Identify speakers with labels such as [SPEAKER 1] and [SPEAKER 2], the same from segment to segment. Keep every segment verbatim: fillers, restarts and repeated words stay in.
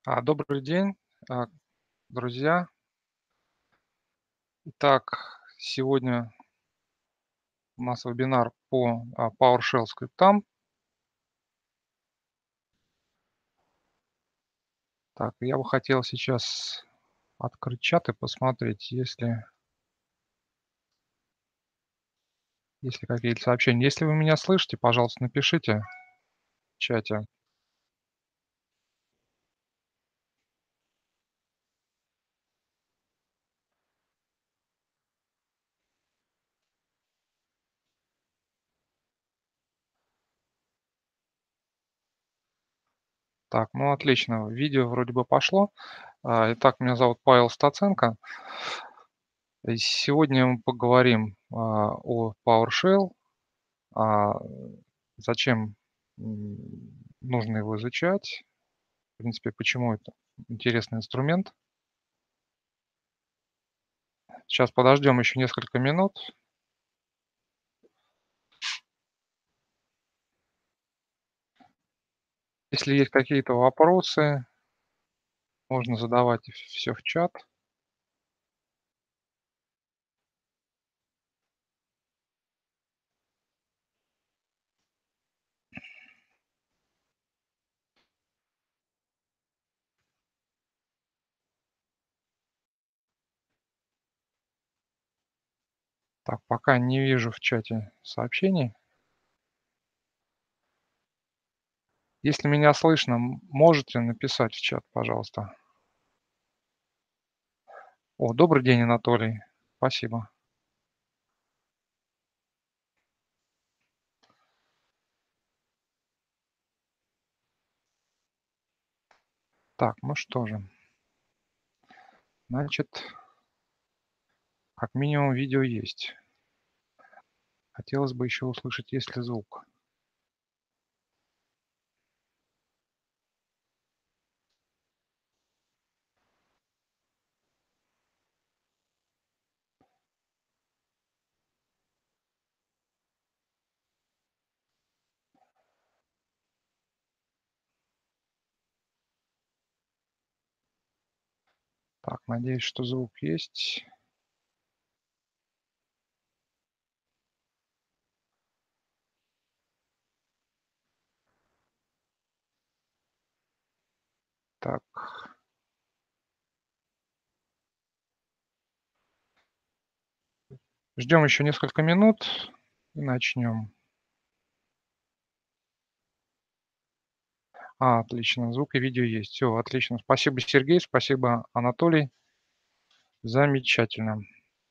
[SPEAKER 1] А, Добрый день, а, друзья. Итак, сегодня у нас вебинар по а, PowerShell скриптам. Так, я бы хотел сейчас открыть чат и посмотреть, есть ли, есть ли какие-то сообщения. Если вы меня слышите, пожалуйста, напишите в чате. Так, ну отлично, видео вроде бы пошло. А, Итак, меня зовут Павел Стаценко. И сегодня мы поговорим а, о PowerShell, а, зачем м, нужно его изучать, в принципе, почему это интересный инструмент. Сейчас подождем еще несколько минут. Если есть какие-то вопросы, можно задавать все в чат. Так, пока не вижу в чате сообщений. Если меня слышно, м, можете написать в чат, пожалуйста. О, добрый день, Анатолий. Спасибо. Так, ну что же. Значит, как минимум видео есть. Хотелось бы еще услышать, есть ли звук. Так, надеюсь, что звук есть. Так, ждем еще несколько минут и начнем. А, отлично, звук и видео есть. Все, отлично. Спасибо, Сергей, спасибо, Анатолий. Замечательно.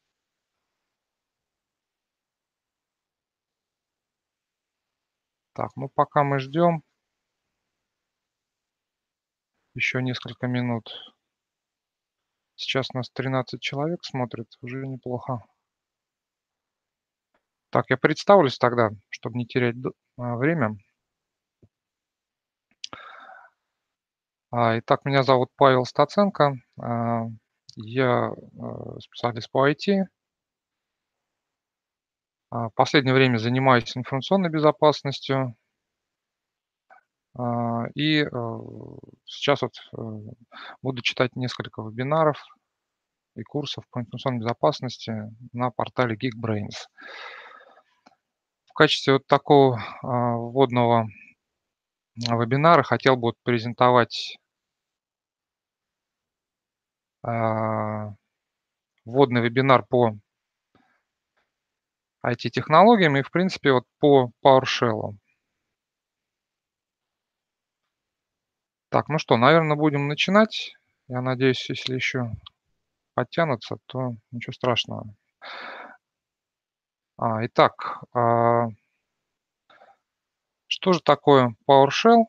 [SPEAKER 1] Так, ну пока мы ждем еще несколько минут. Сейчас нас тринадцать человек смотрит, уже неплохо. Так, я представлюсь тогда, чтобы не терять д- а, время. А, Итак, меня зовут Павел Стаценко. а, Я э, специалист по I T. А, В последнее время занимаюсь информационной безопасностью. а, И э, сейчас вот э, буду читать несколько вебинаров и курсов по информационной безопасности на портале Geekbrains. В качестве вот такого а, вводного а, вебинара хотел бы вот презентовать а, вводный вебинар по I T-технологиям и, в принципе, вот по PowerShell. Так, ну что, наверное, будем начинать. Я надеюсь, если еще подтянутся, то ничего страшного. А, итак, а, что же такое PowerShell?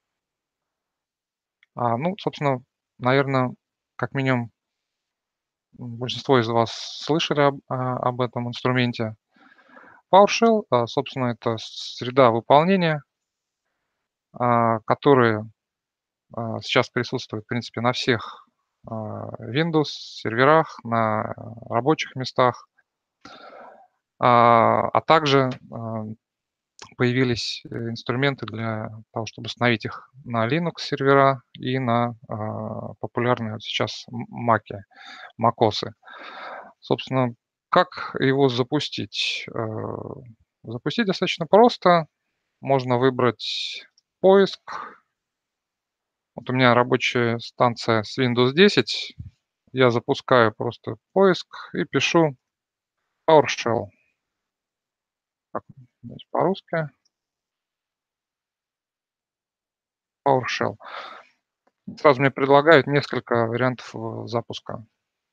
[SPEAKER 1] А, ну, собственно, наверное, как минимум м, большинство из вас слышали об, а, об этом инструменте. PowerShell, а, собственно, это среда выполнения, а, которая а, сейчас присутствует, в принципе, на всех а, Windows серверах, на рабочих местах, а, а также а, появились э, инструменты для того, чтобы установить их на Linux сервера и на а, популярные вот сейчас м- маки, макосы. Собственно, как его запустить? Э, Запустить достаточно просто. Можно выбрать поиск. Вот у меня рабочая станция с Windows десять. Я запускаю просто поиск и пишу PowerShell. Так, значит, по-русски PowerShell. Сразу мне предлагают несколько вариантов э, запуска.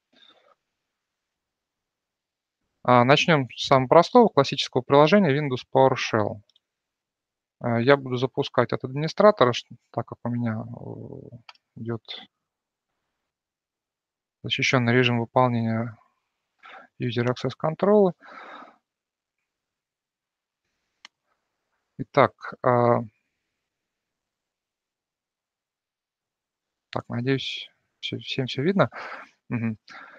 [SPEAKER 1] А, Начнем с самого простого классического приложения Windows PowerShell. Э, Я буду запускать от администратора, ш- так как у меня э, идет защищенный режим выполнения User Access Control. Итак, а, так, надеюсь, всё- всем все видно. Мгм.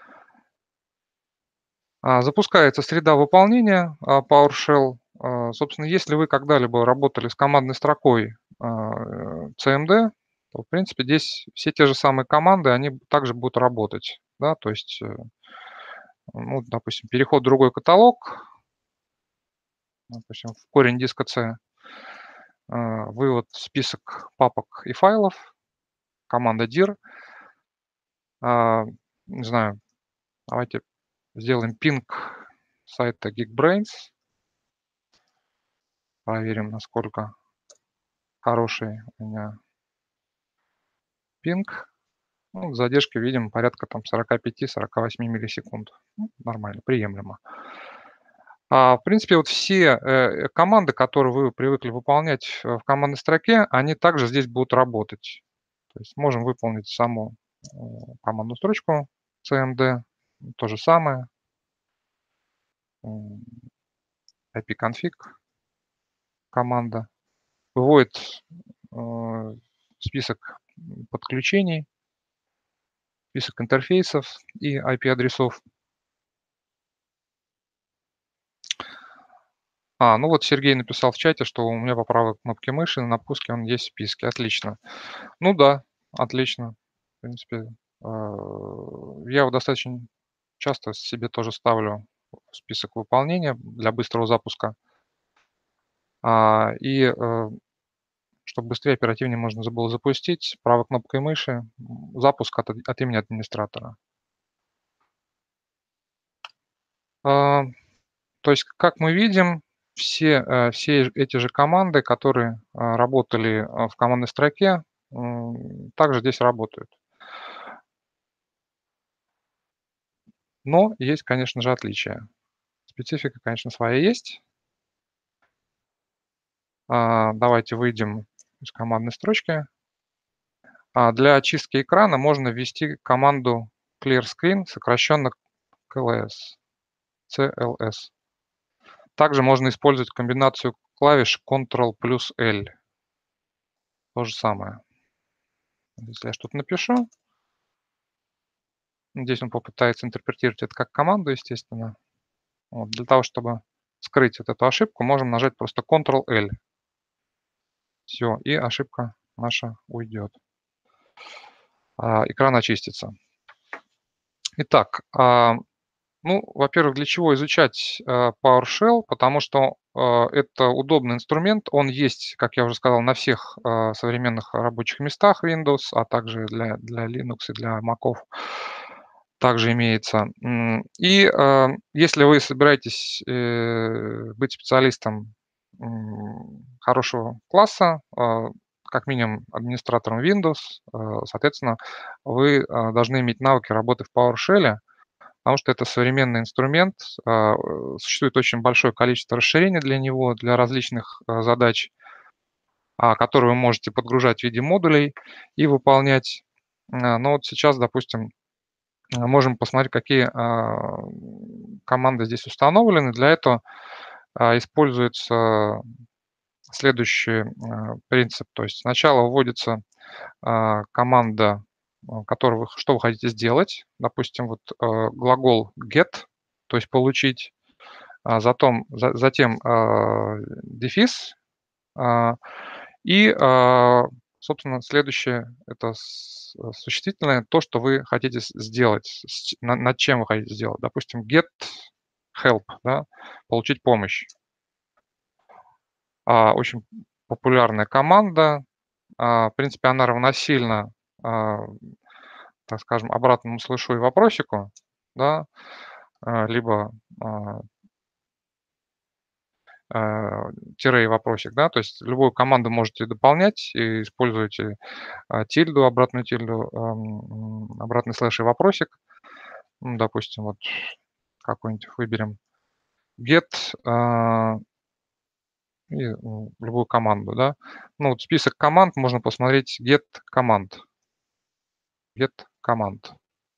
[SPEAKER 1] А, Запускается среда выполнения а, PowerShell. А, Собственно, если вы когда-либо работали с командной строкой а, э, си эм ди, то, в принципе, здесь все те же самые команды, они также будут работать. Да? То есть, э, ну, допустим, переход в другой каталог, допустим, в корень диска C, а, вывод в список папок и файлов, команда dir. А, Не знаю, давайте сделаем пинг сайта Geekbrains, проверим, насколько хороший у меня пинг. Ну, задержка, видим, порядка там сорок пять - сорок восемь миллисекунд. Ну, нормально, приемлемо. А, в принципе, вот все э, команды, которые вы привыкли выполнять э, в командной строке, они также здесь будут работать. То есть можем выполнить саму э, командную строчку си эм ди, то же самое, м, ipconfig команда, выводит э, список подключений, список интерфейсов и ай пи-адресов. А, ну вот Сергей написал в чате, что у меня по правой кнопке мыши на пуске он есть в списке. Отлично. Ну да, отлично. В принципе, а, я его достаточно часто себе тоже ставлю в список выполнения для быстрого запуска. А, И э, чтобы быстрее, оперативнее можно было запустить правой кнопкой мыши м, запуск от, от имени администратора. А, То есть, как мы видим, все, э, все эти же команды, которые а, работали а, в командной строке, м, также здесь работают. Но есть, конечно же, отличия. Специфика, конечно, своя есть. А, Давайте выйдем из командной строчки. А, Для очистки экрана можно ввести команду Clear Screen, сокращенно си эл эс. си эл эс. Также можно использовать комбинацию клавиш Ctrl плюс L. То же самое. Если я что-то напишу, здесь он попытается интерпретировать это как команду, естественно. Вот, для того, чтобы скрыть вот эту ошибку, можем нажать просто Ctrl L. Все, и ошибка наша уйдет. А, Экран очистится. Итак, а, ну, во-первых, для чего изучать а, PowerShell? Потому что а, это удобный инструмент. Он есть, как я уже сказал, на всех а, современных рабочих местах Windows, а также для, для Linux и для Mac'ов также имеется. М, И а, если вы собираетесь э, быть специалистом м, хорошего класса, а, как минимум администратором Windows, а, соответственно, вы а, должны иметь навыки работы в PowerShell, потому что это современный инструмент. а, э, Существует очень большое количество расширений для него, для различных а, задач, а, которые вы можете подгружать в виде модулей и выполнять. А, Но вот сейчас, допустим, а, можем посмотреть, какие а, команды здесь установлены. Для этого а, используется следующий а, принцип. То есть сначала вводится а, команда, а, которую вы, что вы хотите сделать. Допустим, вот а, глагол get, то есть получить. а затом за затем, а, дефис, а, и, а, собственно, следующее- это с существительное, то, что вы хотите с сделать, с ч на над чем вы хотите сделать. Допустим, get help, да, получить помощь. А, очень популярная команда. А, в принципе, она равносильна, а, так скажем, обратному слышу и вопросику, да, а, либо, а а, тире и вопросик, да. То есть любую команду можете дополнять и используете, а, тильду, обратную тильду, ам, м, обратный слэш и вопросик. Ну, допустим, вот какой-нибудь выберем get, а и, м, любую команду, да. Ну, вот список команд можно посмотреть get команд. Get команд.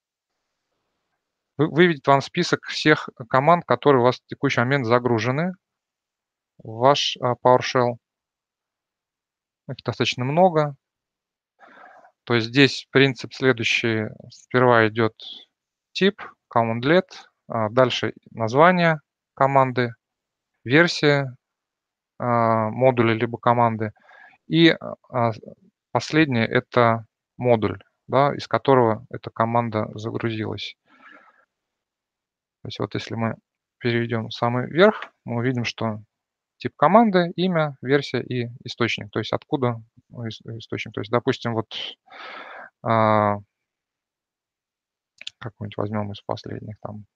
[SPEAKER 1] Вы выведет вам список всех команд, которые у вас в текущий момент загружены в ваш, а, PowerShell. Их достаточно много. То есть здесь принцип следующий: сперва идет тип, командлет, а дальше название команды, версия, а, модуля либо команды и, а, последнее- это модуль, да, из которого эта команда загрузилась. То есть вот если мы перейдем в самый верх, мы увидим, что тип команды, имя, версия и источник. То есть откуда ис источник. То есть, допустим, вот, а какой-нибудь возьмем из последних там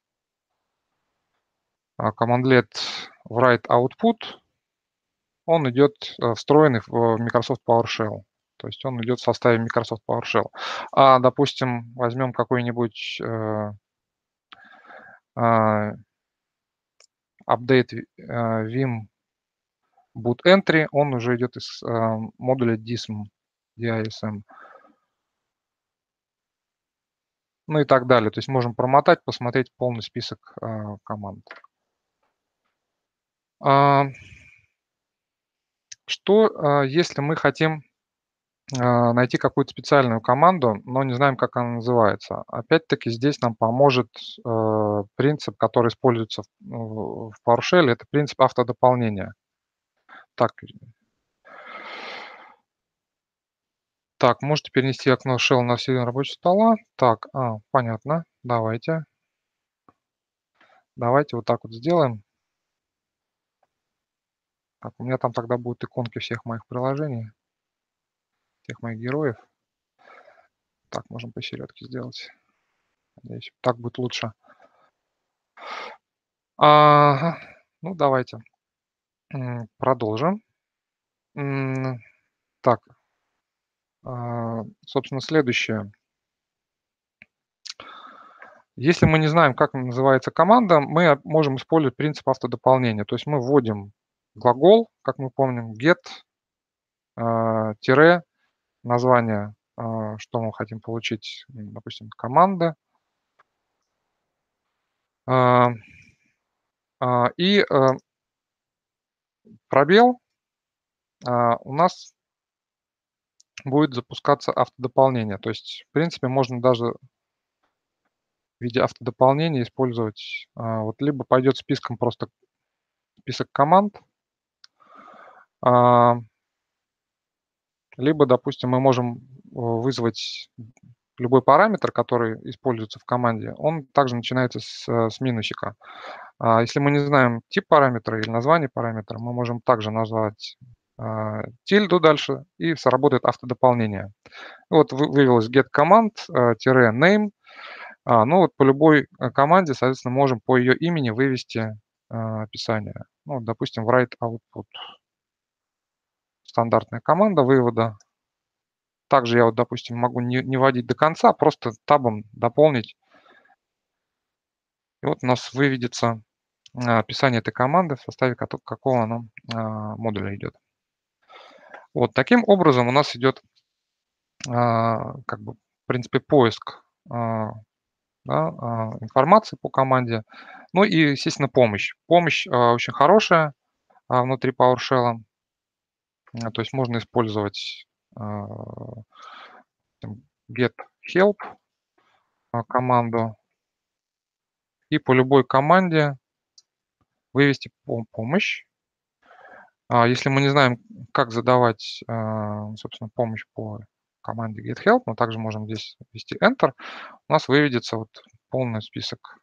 [SPEAKER 1] а, командлет write output, он идет, э, встроенный в Microsoft PowerShell. То есть он идет в составе Microsoft PowerShell. А, допустим, возьмем какой-нибудь, э а update, а, vim boot entry, он уже идет из, а, модуля dism, dism. Ну и так далее. То есть можем промотать, посмотреть полный список, а, команд. А Что, а, если мы хотим, а, найти какую-то специальную команду, но не знаем, как она называется? Опять-таки здесь нам поможет, э, принцип, который используется в в в PowerShell- это принцип автодополнения. Так. Так, можете перенести окно shell на середину рабочего стола. Так, а, понятно. Давайте. Давайте вот так вот сделаем. Так, у меня там тогда будут иконки всех моих приложений. Всех моих героев. Так, можем посередке сделать. Надеюсь, так будет лучше. Ага. Ну, давайте, м, продолжим. М, так. А, собственно, следующее. Если мы не знаем, как называется команда, мы об можем использовать принцип автодополнения. То есть мы вводим глагол, как мы помним, get, а, тире, название, а, что мы хотим получить, м, допустим, команда. А а, и, а пробел, а, у нас будет запускаться автодополнение. То есть, в принципе, можно даже в виде автодополнения использовать, а, вот либо пойдет списком просто список команд а либо, допустим, мы можем, э, вызвать любой параметр, который используется в команде, он также начинается с с минусика. А если мы не знаем тип параметра или название параметра, мы можем также назвать, а, тильду дальше, и сработает автодополнение. Вот вы вывелась get command, а, тире name. А, ну вот по любой, э, команде, соответственно, можем по ее имени вывести, а, описание. Ну вот, допустим, write output. Стандартная команда вывода. Также я вот, допустим, могу не не вводить до конца, просто табом дополнить. И вот у нас выведется, а, описание этой команды, в составе кото какого она, а, модуля идет. Вот таким образом у нас идет, а, как бы, в принципе, поиск, а, да, а, информации по команде. Ну и, естественно, помощь. Помощь, а, очень хорошая, а, внутри PowerShell. А, то есть можно использовать, а, там get help а, команду. И по любой команде вывести пом помощь. А если мы не знаем, как задавать, а, собственно, помощь по команде get help, мы также можем здесь ввести Enter. У нас выведется вот полный список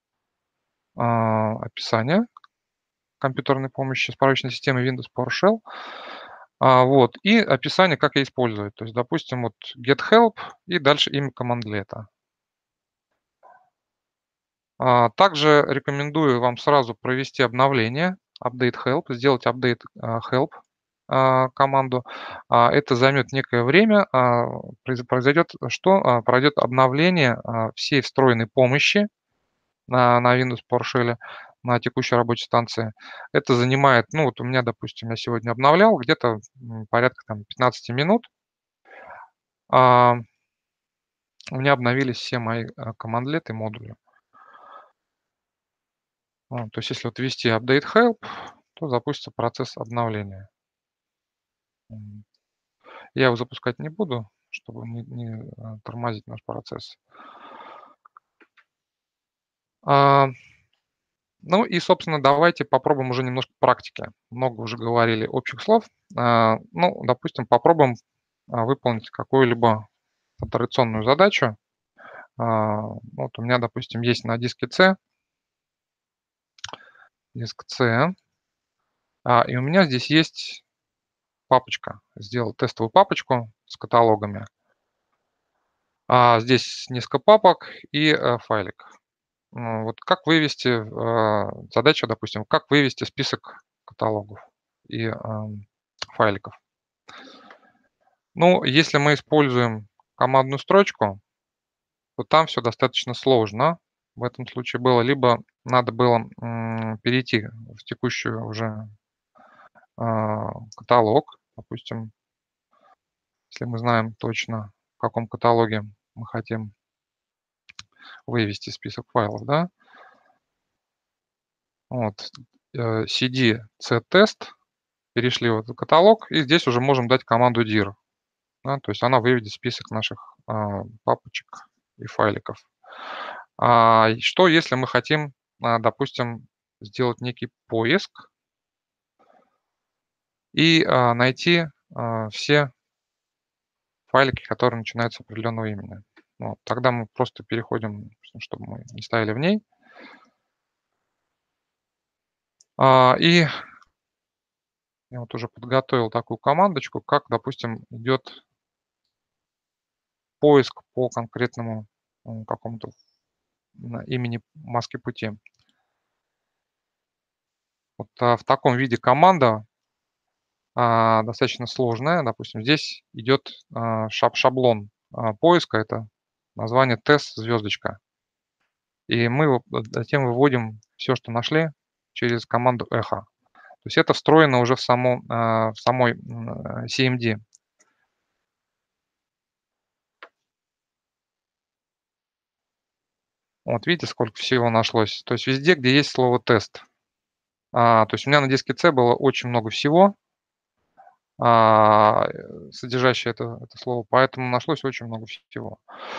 [SPEAKER 1] а, описания компьютерной помощи справочной системы Windows PowerShell. А, вот, и описание, как ее использовать. То есть, допустим, вот get help и дальше имя командлета. А, также рекомендую вам сразу провести обновление, update help, сделать update а, help а, команду. А, Это займет некое время. а, произ- Произойдет что? А, Пройдет обновление а, всей встроенной помощи на, на Windows PowerShell на текущей рабочей станции. Это занимает, ну вот у меня, допустим, я сегодня обновлял где-то м, порядка там пятнадцать минут. А, У меня обновились все мои а, командлеты и модули. А, То есть если вот ввести update help, то запустится процесс обновления. М, Я его запускать не буду, чтобы не, не, а, тормозить наш процесс. А, Ну и, собственно, давайте попробуем уже немножко практики. Много уже говорили общих слов. А, Ну, допустим, попробуем а, выполнить какую-либо операционную задачу. А, Вот у меня, допустим, есть на диске C, диск C, а, и у меня здесь есть папочка. Сделал тестовую папочку с каталогами. А, Здесь несколько папок и э, файлик. Ну, вот как вывести, а, задача, допустим, как вывести список каталогов и ам, файликов. Ну, если мы используем командную строчку, то там все достаточно сложно. В этом случае было либо надо было м, перейти в текущую уже а, каталог, допустим, если мы знаем точно, в каком каталоге мы хотим вывести список файлов, да, вот, э, cd ctest, перешли в этот каталог, и здесь уже можем дать команду dir, да, то есть она выведет список наших а, папочек и файликов. А, и что, если мы хотим, а, допустим, сделать некий поиск и а, найти а, все файлики, которые начинаются с определенного имени? Ну, тогда мы просто переходим, чтобы мы не ставили в ней. А, И я вот уже подготовил такую командочку, как, допустим, идет поиск по конкретному м, какому-то м, имени маски пути. Вот а, в таком виде команда а, достаточно сложная. Допустим, здесь идет а, шаб- шаблон а, поиска, это название тест звездочка. И мы его затем выводим все, что нашли, через команду эхо. То есть это встроено уже в, само, а, в самой м, си эм ди. Вот видите, сколько всего нашлось. То есть везде, где есть слово тест. А, то есть у меня на диске C было очень много всего, а, э, содержащее это, это слово, поэтому нашлось очень много всего.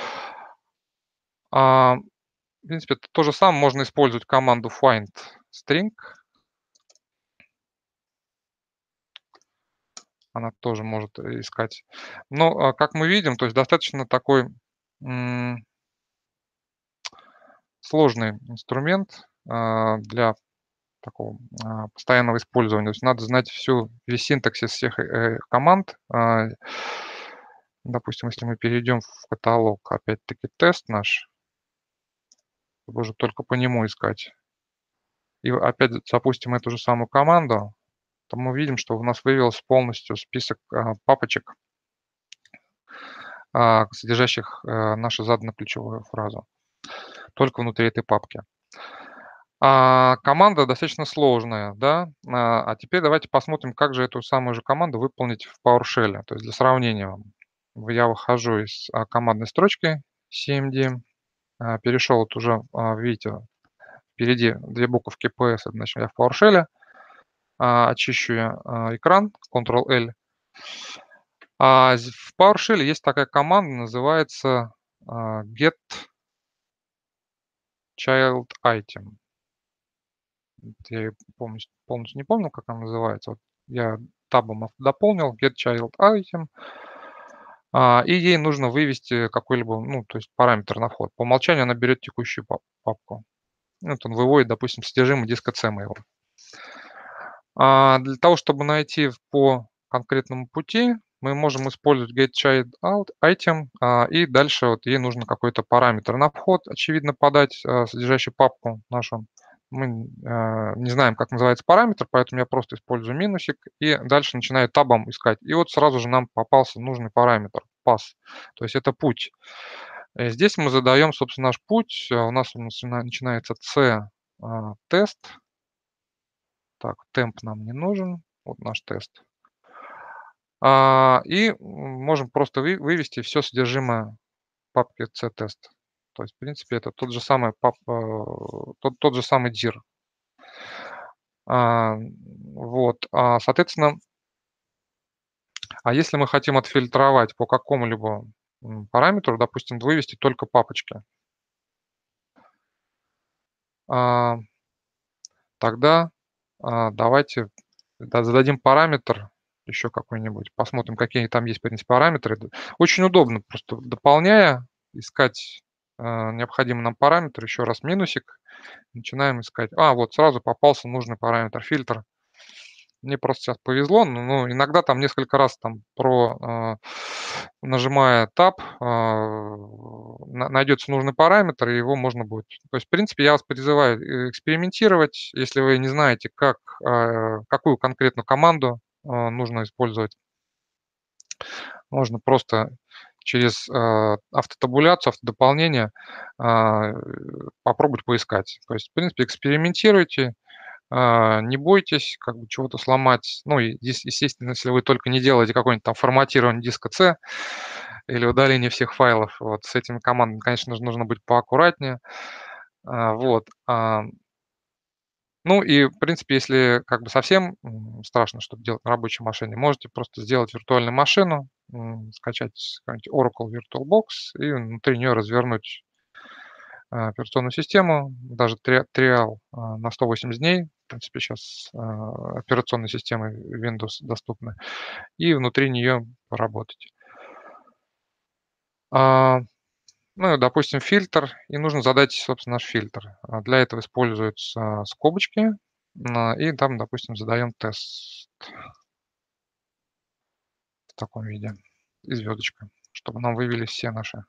[SPEAKER 1] А, В принципе, т то же самое можно использовать команду find string. Она тоже может э, искать. Но, а, как мы видим, то есть достаточно такой, м, сложный инструмент, а, для такого, а, постоянного использования. То есть надо знать всю весь синтаксис всех, э, команд. А, допустим, если мы перейдем в каталог, опять-таки тест наш, чтобы уже только по нему искать, и опять запустим эту же самую команду, то мы видим, что у нас вывелся полностью список, а, папочек, а, содержащих, э, нашу заданную ключевую фразу, только внутри этой папки. А, команда достаточно сложная, да. А, а теперь давайте посмотрим, как же эту самую же команду выполнить в PowerShell. То есть для сравнения вам, в я выхожу из, а, командной строчки си эм ди, а, перешел вот уже, а, видите, впереди две буковки P S, значит, я в PowerShell, а, очищу я, а, экран, контрол эл. А з В PowerShell есть такая команда, называется, а, get child item. Я её полностью полностью не помню, как она называется. Вот я табом дополнил get child item. А, и ей нужно вывести какой-либо, ну, то есть параметр на вход. По умолчанию она берет текущую пап папку. Ну, вот он выводит, допустим, содержимое диска C моего. А, для того, чтобы найти по конкретному пути, мы можем использовать getChildOut item, а, и дальше вот ей нужно какой-то параметр на вход, очевидно, подать, а, содержащий папку нашу. Мы, а, не знаем, как называется параметр, поэтому я просто использую минусик и дальше начинаю табом искать. И вот сразу же нам попался нужный параметр path, то есть это путь. Э, здесь мы задаем, собственно, наш путь. А, у нас он начина начинается C, а, тест. Так, темп нам не нужен. Вот наш тест. А, и м, можем просто вы вывести все содержимое папки C-test. То есть, в принципе, это тот же самый пап а, тот тот же самый дир. А, вот, а, соответственно, а если мы хотим отфильтровать по какому-либо, м, параметру, допустим, вывести только папочки, а, тогда, а, давайте, да, зададим параметр еще какой-нибудь, посмотрим, какие там есть, в принципе, параметры. Д Очень удобно, просто дополняя, искать, а, необходимый нам параметр, еще раз минусик, начинаем искать. А, вот сразу попался нужный параметр, фильтр. Мне просто сейчас повезло, но но иногда там несколько раз там про а, нажимая Tab, а, на найдется нужный параметр, и его можно будет. То есть, в принципе, я вас призываю, э, экспериментировать. Если вы не знаете, как, а, какую конкретно команду, а, нужно использовать, можно просто через, а, автотабуляцию, автодополнение, а, э, попробовать поискать. То есть, в принципе, экспериментируйте. А, не бойтесь как бы чего-то сломать. Ну и ес естественно, если вы только не делаете какое-нибудь там форматирование диска C или удаление всех файлов. Вот с этими командами, конечно же, нужно быть поаккуратнее. А, вот, а, ну и, в принципе, если как бы совсем, м, страшно что-то делать на рабочей машине, можете просто сделать виртуальную машину, м, скачать какой-нибудь Oracle VirtualBox и внутри нее развернуть, а, операционную систему, даже триа триал, а, на сто восемьдесят дней. В принципе, сейчас, а, операционные системы Windows доступны, и внутри нее поработать. А, ну и, допустим, фильтр, и нужно задать, собственно, наш фильтр. А, для этого используются скобочки, а, и там, допустим, задаем тест в таком виде и звездочка, чтобы нам вывелись все наши.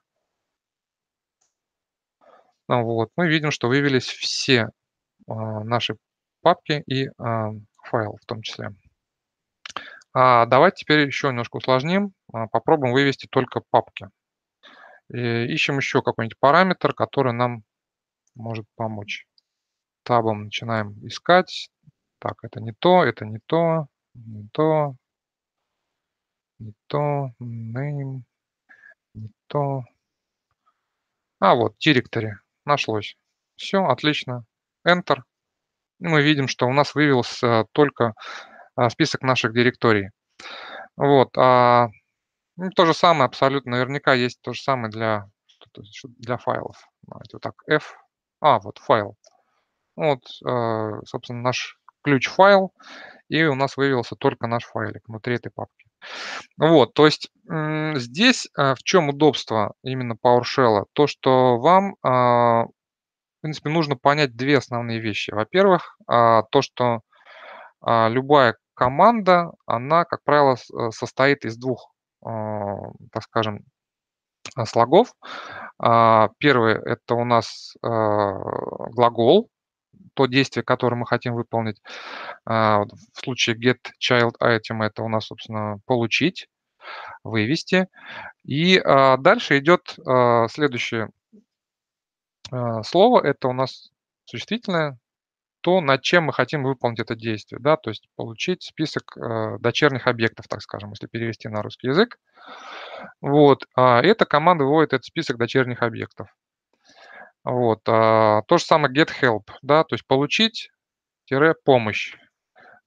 [SPEAKER 1] А, вот, мы видим, что вывелись все, а, наши папки и, а, файлы в том числе. А, давайте теперь еще немножко усложним. А, попробуем вывести только папки. И ищем еще какой-нибудь параметр, который нам может помочь. Табом начинаем искать. Так, это не то, это не то, не то, не то, name, не то. А, вот, directory. Нашлось. Все, отлично. Enter. И мы видим, что у нас вывелся только, а, список наших директорий. Вот, а Ну, то же самое абсолютно, наверняка есть то же самое для что-то ещё для файлов. Давайте вот так F. А, вот файл. Вот, э, собственно, наш ключ-файл, и у нас вывелся только наш файлик внутри этой папки. Вот, то есть, м, здесь, э, в чем удобство именно PowerShell? То, что вам, а, в принципе, нужно понять две основные вещи. Во-первых, а, то, что, а, любая команда, она, как правило, с э, состоит из двух, а, так скажем, а, слогов. А, первый- это у нас, а, глагол, то действие, которое мы хотим выполнить. А, вот в случае get child item это у нас, собственно, получить, вывести. И, а, дальше идет, а, следующее, а, слово. Это у нас существительное, то, над чем мы хотим выполнить это действие, да, то есть получить список, э, дочерних объектов, так скажем, если перевести на русский язык. Вот, а, эта команда выводит этот список дочерних объектов. Вот, а, то же самое get help, да, то есть получить тире помощь.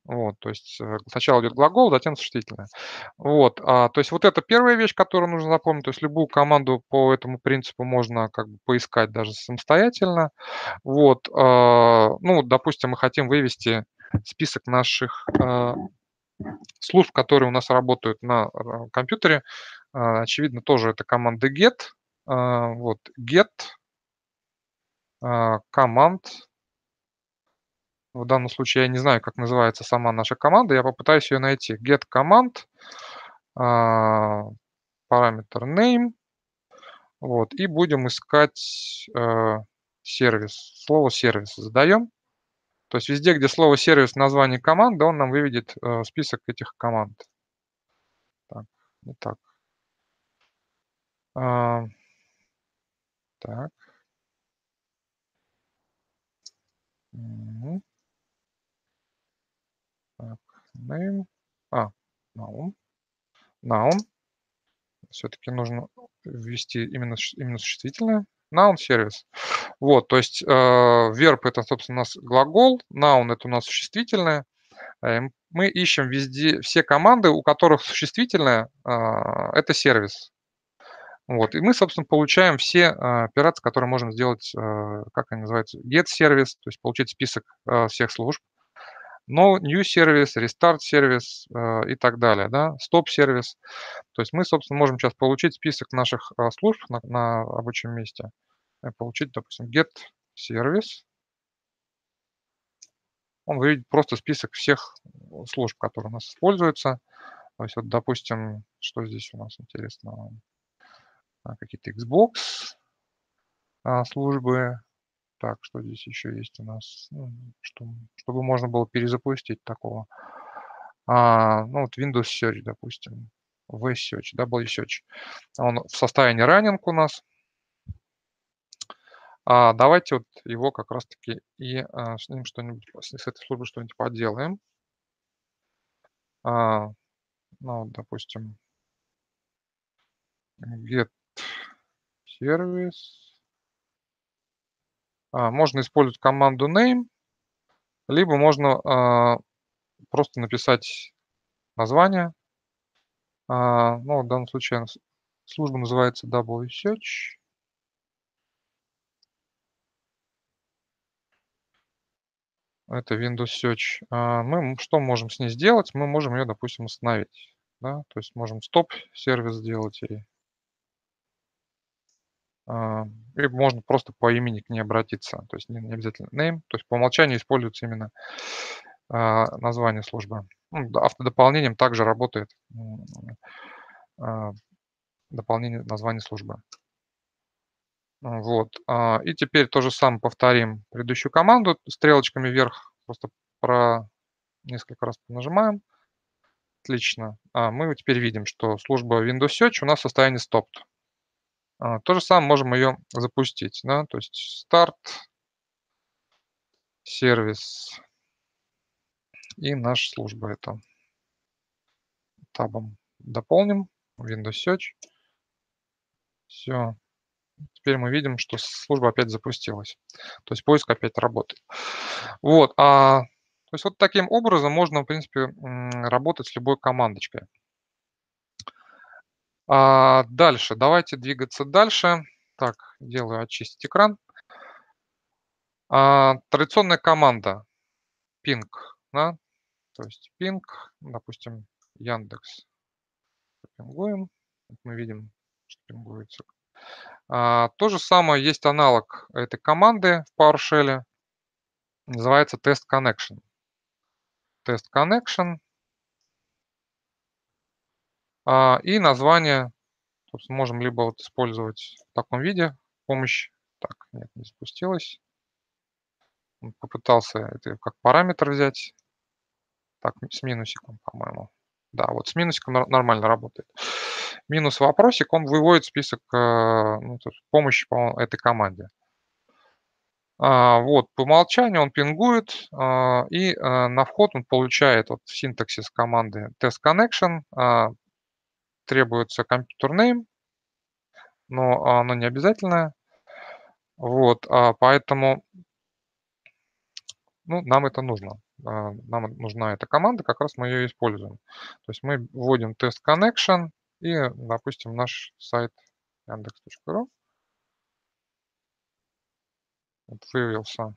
[SPEAKER 1] Вот, то есть э, сначала идет глагол, затем существительное. Вот, а, то есть вот это первая вещь, которую нужно запомнить. То есть любую команду по этому принципу можно как бы поискать даже самостоятельно. Вот, а, ну, вот, допустим, мы хотим вывести список наших а, служб, которые у нас работают на а, компьютере. А, очевидно, тоже это команда get. А, вот, get а, команд. В данном случае я не знаю, как называется сама наша команда, я попытаюсь ее найти. Get command, а, параметр name, вот, и будем искать э, сервис. Слово сервис задаем. То есть везде, где слово сервис в названии команды, он нам выведет э, список этих команд. Так, вот так. А, так. Мгм. Так, name. А, noun. Noun. Все-таки нужно ввести именно, сущ- именно существительное. Noun сервис. Вот, то есть э, verb это, собственно, у нас глагол, noun это у нас существительное. Э, Мы ищем везде все команды, у которых существительное а, это сервис. Вот, и мы, собственно, получаем все а, операции, которые можем сделать, а, как они называются, get сервис, то есть получить список а, всех служб, no new сервис, restart сервис а, и так далее, да, stop сервис. То есть мы, собственно, можем сейчас получить список наших а, служб на, на рабочем месте, э, получить, допустим, get сервис. Он выведет просто список всех служб, которые у нас используются. То есть вот, допустим, что здесь у нас интересного? А, Какие-то Xbox а, службы. Так, что здесь еще есть у нас? Ну, что, чтобы можно было перезапустить такого. А, ну вот Windows Search, допустим. V-Search, W-Search. Он в состоянии running у нас. А, давайте вот его как раз-таки и а, с ним что-нибудь, с с этой службой что-нибудь поделаем. А, ну, вот, допустим, get сервис. А, можно использовать команду name, либо можно а, просто написать название. А, ну, в данном случае с- служба называется W-Search. Это Windows Search. А, мы м- что можем с ней сделать? Мы можем ее, допустим, остановить. Да? То есть можем стоп-сервис сделать. И, а, либо можно просто по имени к ней обратиться. То есть не, не обязательно name. То есть по умолчанию используется именно а, название службы. Ну, да, автодополнением также работает м, а, дополнение названия службы. А, Вот. а, И теперь то же самое повторим предыдущую команду стрелочками вверх. Просто про несколько раз нажимаем. Отлично. А, Мы вот теперь видим, что служба Windows Search у нас в состоянии stopped. А, То же самое можем ее запустить. Да? То есть старт, сервис и наша служба это табом дополним. Windows Search. Все. Теперь мы видим, что служба опять запустилась. То есть поиск опять работает. Вот. А, то есть вот таким образом можно, в принципе, м, работать с любой командочкой. А, дальше. Давайте двигаться дальше. Так, делаю очистить экран. А, традиционная команда ping, да, то есть ping, допустим, Яндекс пингуем. Вот мы видим, что пингуется. А, то же самое есть аналог этой команды в PowerShell, называется test connection. Test connection а, и название, собственно, можем либо вот использовать в таком виде помощь. Так, нет, не спустилось. Он попытался это как параметр взять. Так, с минусиком, по-моему. Да, вот с минусиком нор- нормально работает. Минус вопросик, он выводит список э, ну, то есть помощи по этой команде. А, вот, по умолчанию он пингует, а, и а, на вход он получает вот синтаксис команды test connection, а, требуется компьютер name, но оно не обязательное. Вот, а, поэтому ну, нам это нужно. а, нам нужна эта команда, как раз мы ее используем. То есть мы вводим test connection и, допустим, наш сайт яндекс точка ру вот вывелся.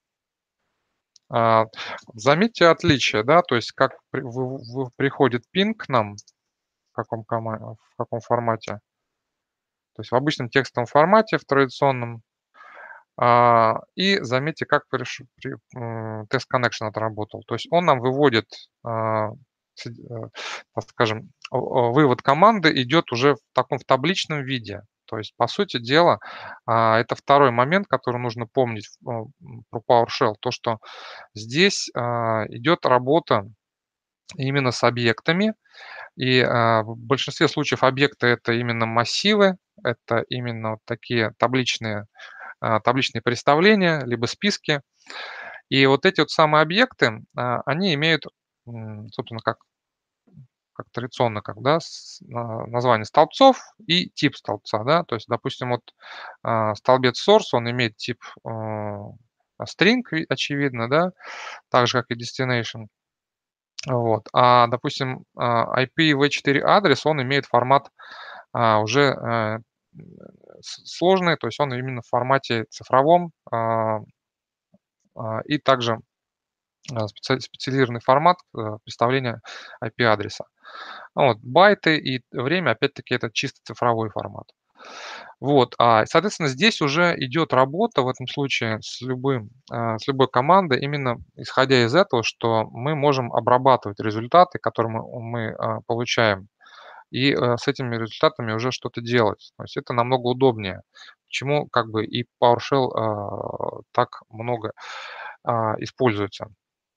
[SPEAKER 1] А, заметьте отличие, да, то есть как при в в приходит пинг к нам, в каком кома в каком формате. То есть в обычном текстовом формате, в традиционном. А, и заметьте, как приш при м, Test Connection отработал. То есть он нам выводит, а, сд э, так скажем, о о вывод команды идет уже в таком в табличном виде. То есть, по сути дела, а, это второй момент, который нужно помнить в м, про PowerShell. То, что здесь, а, идет работа именно с объектами. И, а, в большинстве случаев объекты — это именно массивы, это именно вот такие табличные а, табличные представления, либо списки. И вот эти вот самые объекты, а, они имеют, м, собственно, как как традиционно, как, да, с на название столбцов и тип столбца, да. То есть, допустим, вот, а, столбец source, он имеет тип, а, string, и очевидно, да, так же, как и destination. Вот. А, допустим, а, ай пи ви четыре адрес, он имеет формат, а, уже, э, с сложный, то есть он именно в формате цифровом, а, а, и также, а, специа специализированный формат, э, представления ай пи-адреса. Вот. Байты и время, опять-таки, это чисто цифровой формат. Вот, а, соответственно, здесь уже идет работа в этом случае с любым, а, с любой командой, именно исходя из этого, что мы можем обрабатывать результаты, которые мы мы, а, получаем, и, э, с этими результатами уже что-то делать. То есть это намного удобнее. Почему как бы и PowerShell, а, так много, а, используется.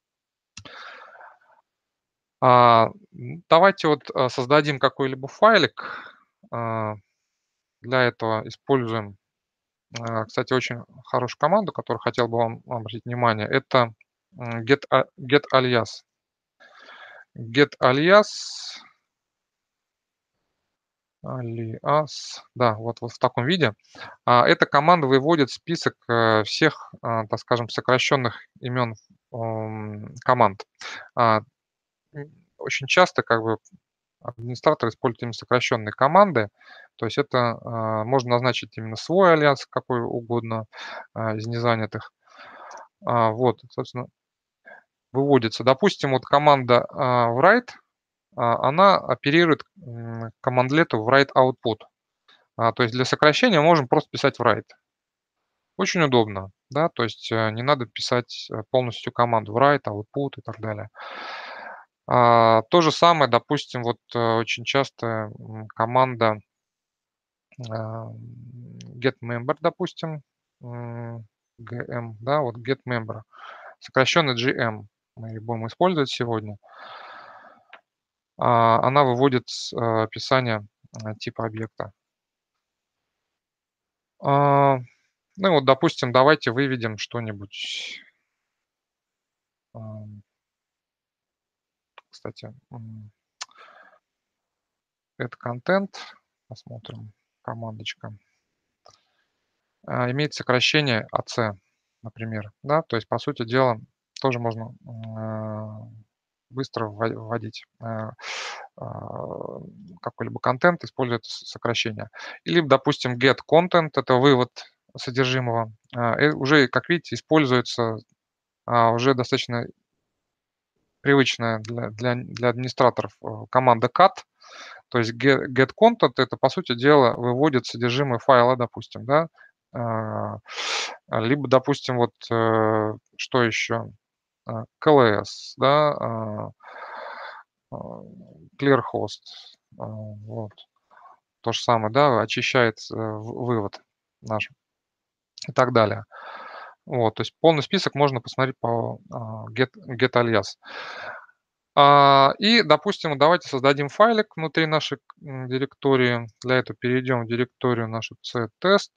[SPEAKER 1] А, м, давайте вот, а, создадим какой-либо файлик. А, для этого используем, а, кстати, очень хорошую команду, которую хотел бы вам обратить внимание. Это, м, get a get alias. Get alias alias, да, вот вот в таком виде. А, эта команда выводит список, э, всех, а, так скажем, сокращенных имен, ам, команд. А, м, очень часто как бы администратор использует именно сокращенные команды. То есть это, а, можно назначить именно свой альянс, какой угодно, а, из незанятых. А, вот, собственно, выводится. Допустим, вот команда, а, write, а, она оперирует, м, командлету write output. А, то есть для сокращения можем просто писать write. Очень удобно, да, то есть, э, не надо писать, э, полностью команду write, output и так далее. А, то же самое, допустим, вот, э, очень часто, м, команда ам, get member, допустим, м, джи эм, да, вот get member, сокращенно джи эм мы её будем использовать сегодня. А, она выводит с а, описание, а, типа объекта. А, ну вот, допустим, давайте выведем что-нибудь. Ам, кстати, м, add content, посмотрим, командочка. А, имеет сокращение эй си, например, да. То есть, по сути дела, тоже можно, а, быстро вва вводить, а, а, какой-либо контент, используя это с сокращение. Или, допустим, get content — это вывод содержимого. А, э, уже, как видите, используется, а, уже достаточно привычная для для для администраторов, э, команда cat. То есть get get content — это, по сути дела, выводит содержимое файла, допустим, да. А, либо, допустим, вот, э, что еще? А, КЛС, да, а, а, clear host, а, вот. То же самое, да, очищает, э, в вывод наш и так далее. Вот, то есть полный список можно посмотреть по, а, get get alias. А, и, допустим, давайте создадим файлик внутри нашей к м, директории. Для этого перейдем в директорию нашу C-test.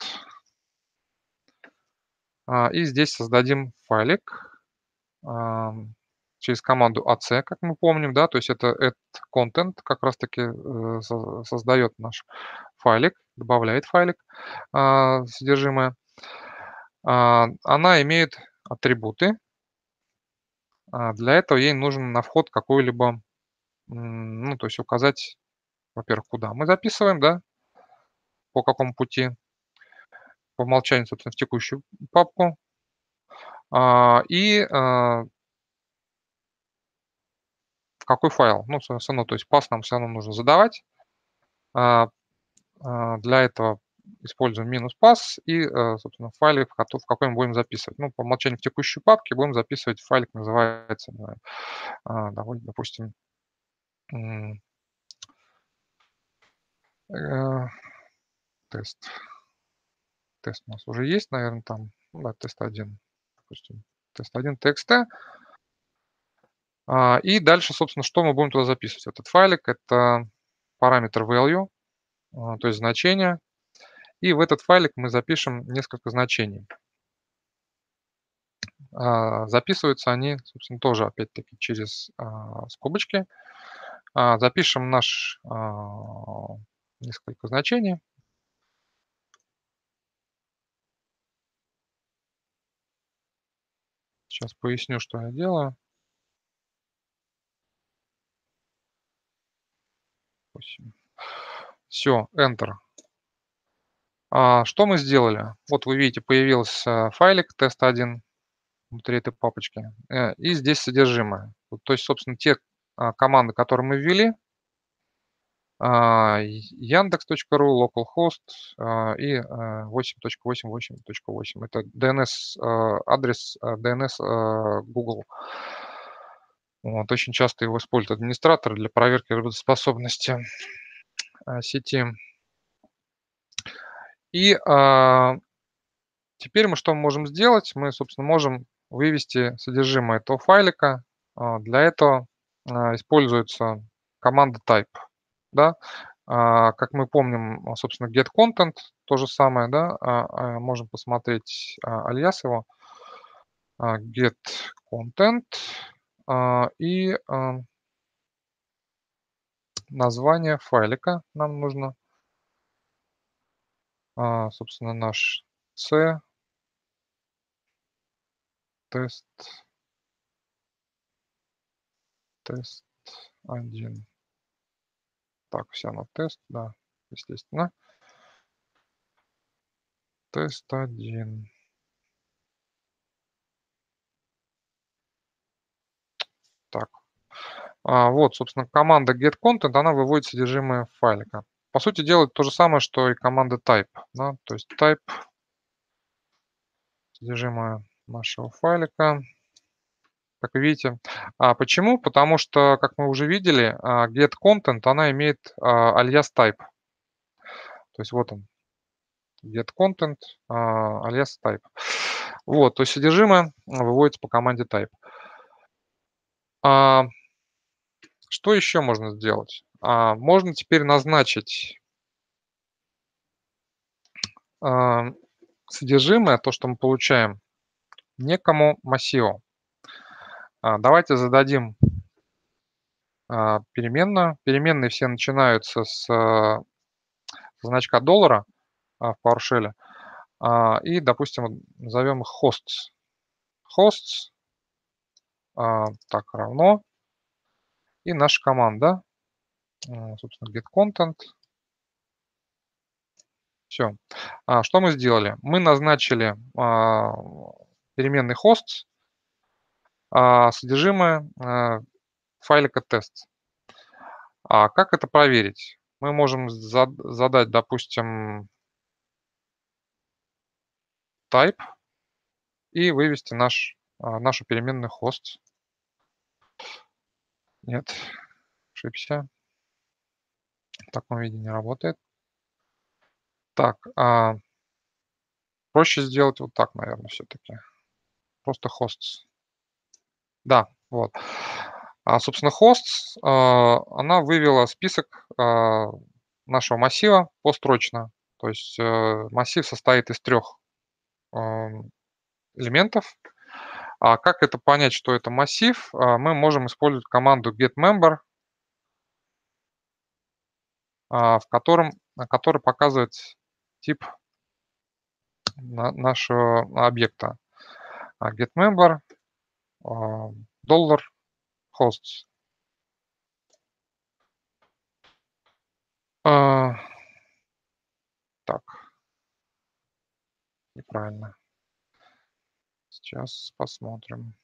[SPEAKER 1] А, и здесь создадим файлик, ам, через команду эй си, как мы помним, да, то есть это add content как раз таки, э, со создает наш файлик, добавляет файлик, а, содержимое. А, она имеет атрибуты. А, для этого ей нужен на вход какой-либо, м, ну, то есть указать, во-первых, куда мы записываем, да, по какому пути. По умолчанию, собственно, в текущую папку. А, и, а в какой файл. Ну, всё равно, то есть пас нам всё равно нужно задавать. А, а, для этого используем минус пас и, э, собственно, файлик, в кото в какой мы будем записывать. Ну, по умолчанию в текущей папке будем записывать файлик, называется, а, довольно, допустим, м э, тест. Тест у нас уже есть, наверно, там. Ну да, тест один, допустим, тест один txt. А, и дальше, собственно, что мы будем туда записывать? Этот файлик- это параметр value, а, то есть значение. И в этот файлик мы запишем несколько значений. А, записываются они, собственно, тоже опять-таки через, а, скобочки. А, запишем наш, а, несколько значений. Сейчас поясню, что я делаю. восемь. Всё, enter. А, что мы сделали? Вот вы видите, появился файлик тест один внутри этой папочки, э, и здесь содержимое. Вот, то есть, собственно, те, а, команды, которые мы ввели, а, яндекс.ру, localhost, а, и, а, восемь точка восемь восемь точка восемь. Это DNS, а, адрес, а, DNS, а, Google. Вот, очень часто его используют администраторы для проверки работоспособности, а, сети. И, а, теперь мы что можем сделать? Мы, собственно, можем вывести содержимое этого файлика. А, для этого, а, используется команда type, да. А, как мы помним, а, собственно, getContent то же самое, да. А, а, можем посмотреть, а, альяс его. А, getContent, а, и, а название файлика нам нужно. А, собственно, наш C тест тест один. Так, всё равно тест, да, естественно. тест один. Так. А, вот, собственно, команда getContent, она выводит содержимое файлика. По сути дела, то же самое, что и команда type, да, то есть type содержимое нашего файлика. Как вы видите. А почему? Потому что, как мы уже видели, а, getContent, она имеет, а, альяс type. То есть вот он, getContent, а, альяс type. Вот, то есть содержимое выводится по команде type. А что еще можно сделать? А, можно теперь назначить а, содержимое, то, что мы получаем, некому массиву. А, давайте зададим а, переменную. Переменные все начинаются с, а, значка доллара, а, в PowerShell. А, и, допустим, вот назовем их hosts. Hosts, а, так, равно. И наша команда, а, собственно, getContent. Всё. А, что мы сделали? Мы назначили, а, переменной hosts а, содержимое, а, файлика тест. А как это проверить? Мы можем зад задать, допустим type и вывести наш, а, нашу переменную hosts. Нет, ошибся. В таком виде не работает. Так, а проще сделать вот так, наверно, всё-таки. Просто hosts. Да, вот. А, собственно, hosts, а, она вывела список, а, нашего массива построчно. То есть, э, массив состоит из трех ам, элементов. А как это понять, что это массив? А, мы можем использовать команду getMember а, в котором а, который показывает тип на нашего объекта. А, getMember, а Dollar hosts. А, так, неправильно. Сейчас посмотрим.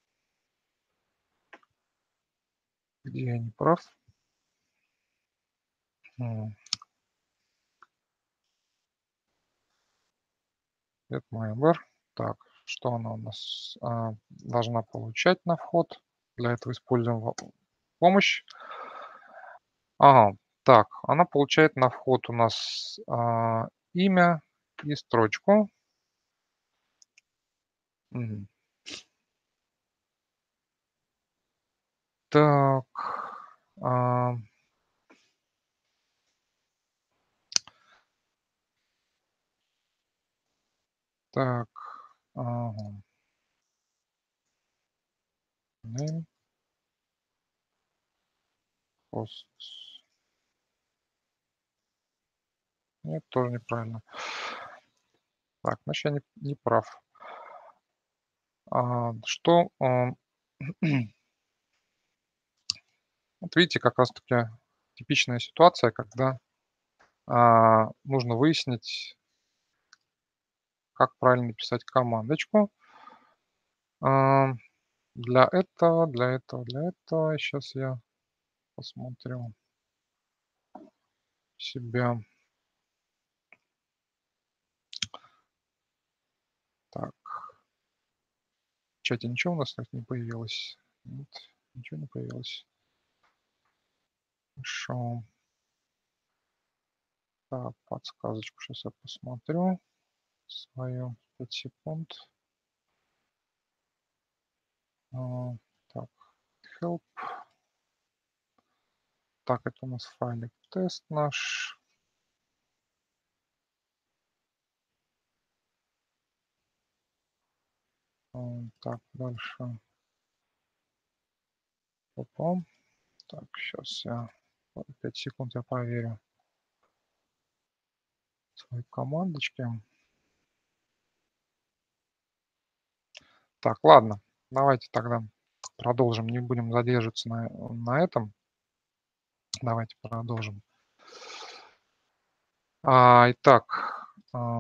[SPEAKER 1] Где я не прав? М. Get member. Так, что она у нас а, должна получать на вход? Для этого используем во- помощь. Ага, так, она получает на вход у нас а, имя и строчку. Мгм. Так, а, так, ага, name, hosts. Нет, тоже неправильно. Так, значит, я не, не прав. А, что, а, вот видите, как раз-таки типичная ситуация, когда а, нужно выяснить, как правильно писать командочку. А, для этого, для этого, для этого сейчас я посмотрю себя. Так, в чате ничего у нас так не появилось? Нет, ничего не появилось. Хорошо. Так, подсказочку сейчас я посмотрю свою. пять секунд. А, так, help. Так, это у нас файлик тест наш. А, так, дальше. Опа. Так, сейчас я пять секунд я проверю свои командочки. Так, ладно, давайте тогда продолжим, не будем задерживаться на, на этом. Давайте продолжим. А, итак, а,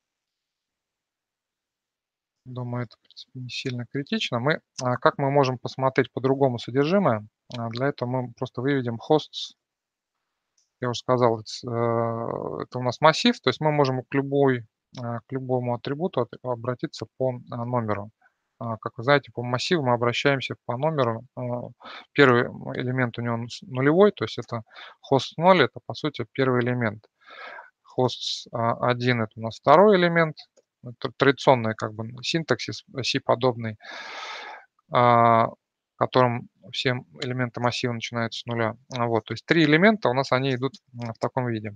[SPEAKER 1] думаю, это, в принципе, не сильно критично. Мы, а, как мы можем посмотреть по-другому содержимое? А, для этого мы просто выведем hosts. Я уже сказал, это, с- э, это у нас массив, то есть мы можем к, любой, а, к любому атрибуту от- обратиться по а, номеру. А, Как вы знаете, по массиву мы обращаемся по номеру. А, Первый элемент у него н- с- нулевой, то есть это хост ноль, это по сути первый элемент. Хост один это у нас второй элемент. Это традиционный как бы синтаксис си-подобный, а, которым все элементы массива начинаются с нуля. А, Вот, то есть три элемента у нас они идут м, в таком виде.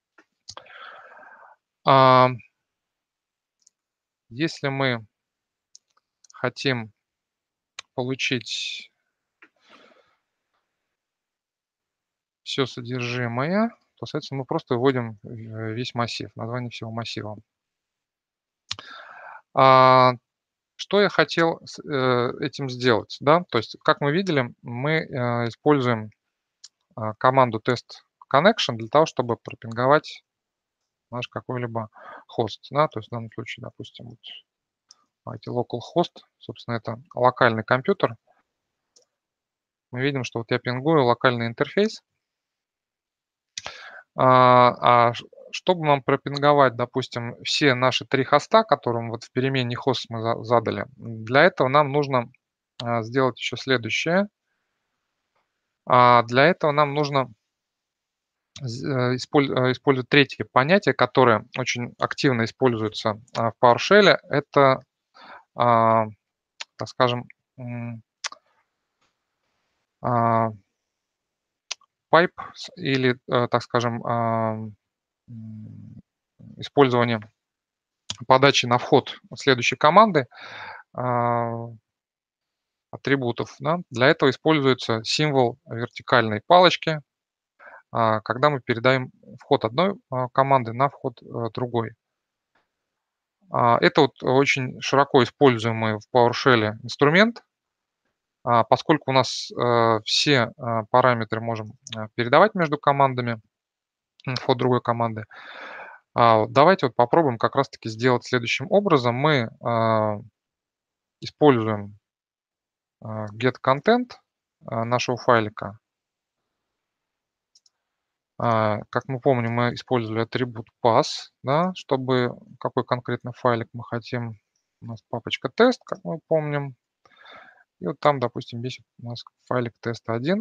[SPEAKER 1] А, Если мы хотим получить все содержимое, то, соответственно, мы просто вводим в- весь массив, название всего массива. А, Что я хотел с, э, этим сделать, да? То есть, как мы видели, мы э, используем а, команду test connection для того, чтобы пропинговать наш какой-либо хост, да? То есть в данном случае, допустим, вот, давайте localhost, собственно, это локальный компьютер. Мы видим, что вот я пингую локальный интерфейс. А, а ш- чтобы нам пропинговать, допустим, все наши три хоста, которым вот в перемене хост мы за- задали, для этого нам нужно а, сделать еще следующее. А, Для этого нам нужно з- э, исполь- э, использовать третье понятие, которое очень активно используется а, в PowerShell. Это, а, так скажем, м, а, pipe с- или, э, так скажем, а, м, использование подачи на вход следующей команды а, атрибутов. Да. Для этого используется символ вертикальной палочки, а, когда мы передаем вход одной а, команды на вход э, другой. А, Это вот очень широко используемый в PowerShell инструмент. А, поскольку у нас э, все э, параметры можем э, передавать между командами, м, вход другой команды, а, вот давайте вот попробуем как раз-таки сделать следующим образом. Мы а, используем а, getContent а, нашего файлика. А, Как мы помним, мы использовали атрибут pass, да, чтобы какой конкретно файлик мы хотим. У нас папочка тест, как мы помним. И вот там, допустим, есть у нас файлик тест один.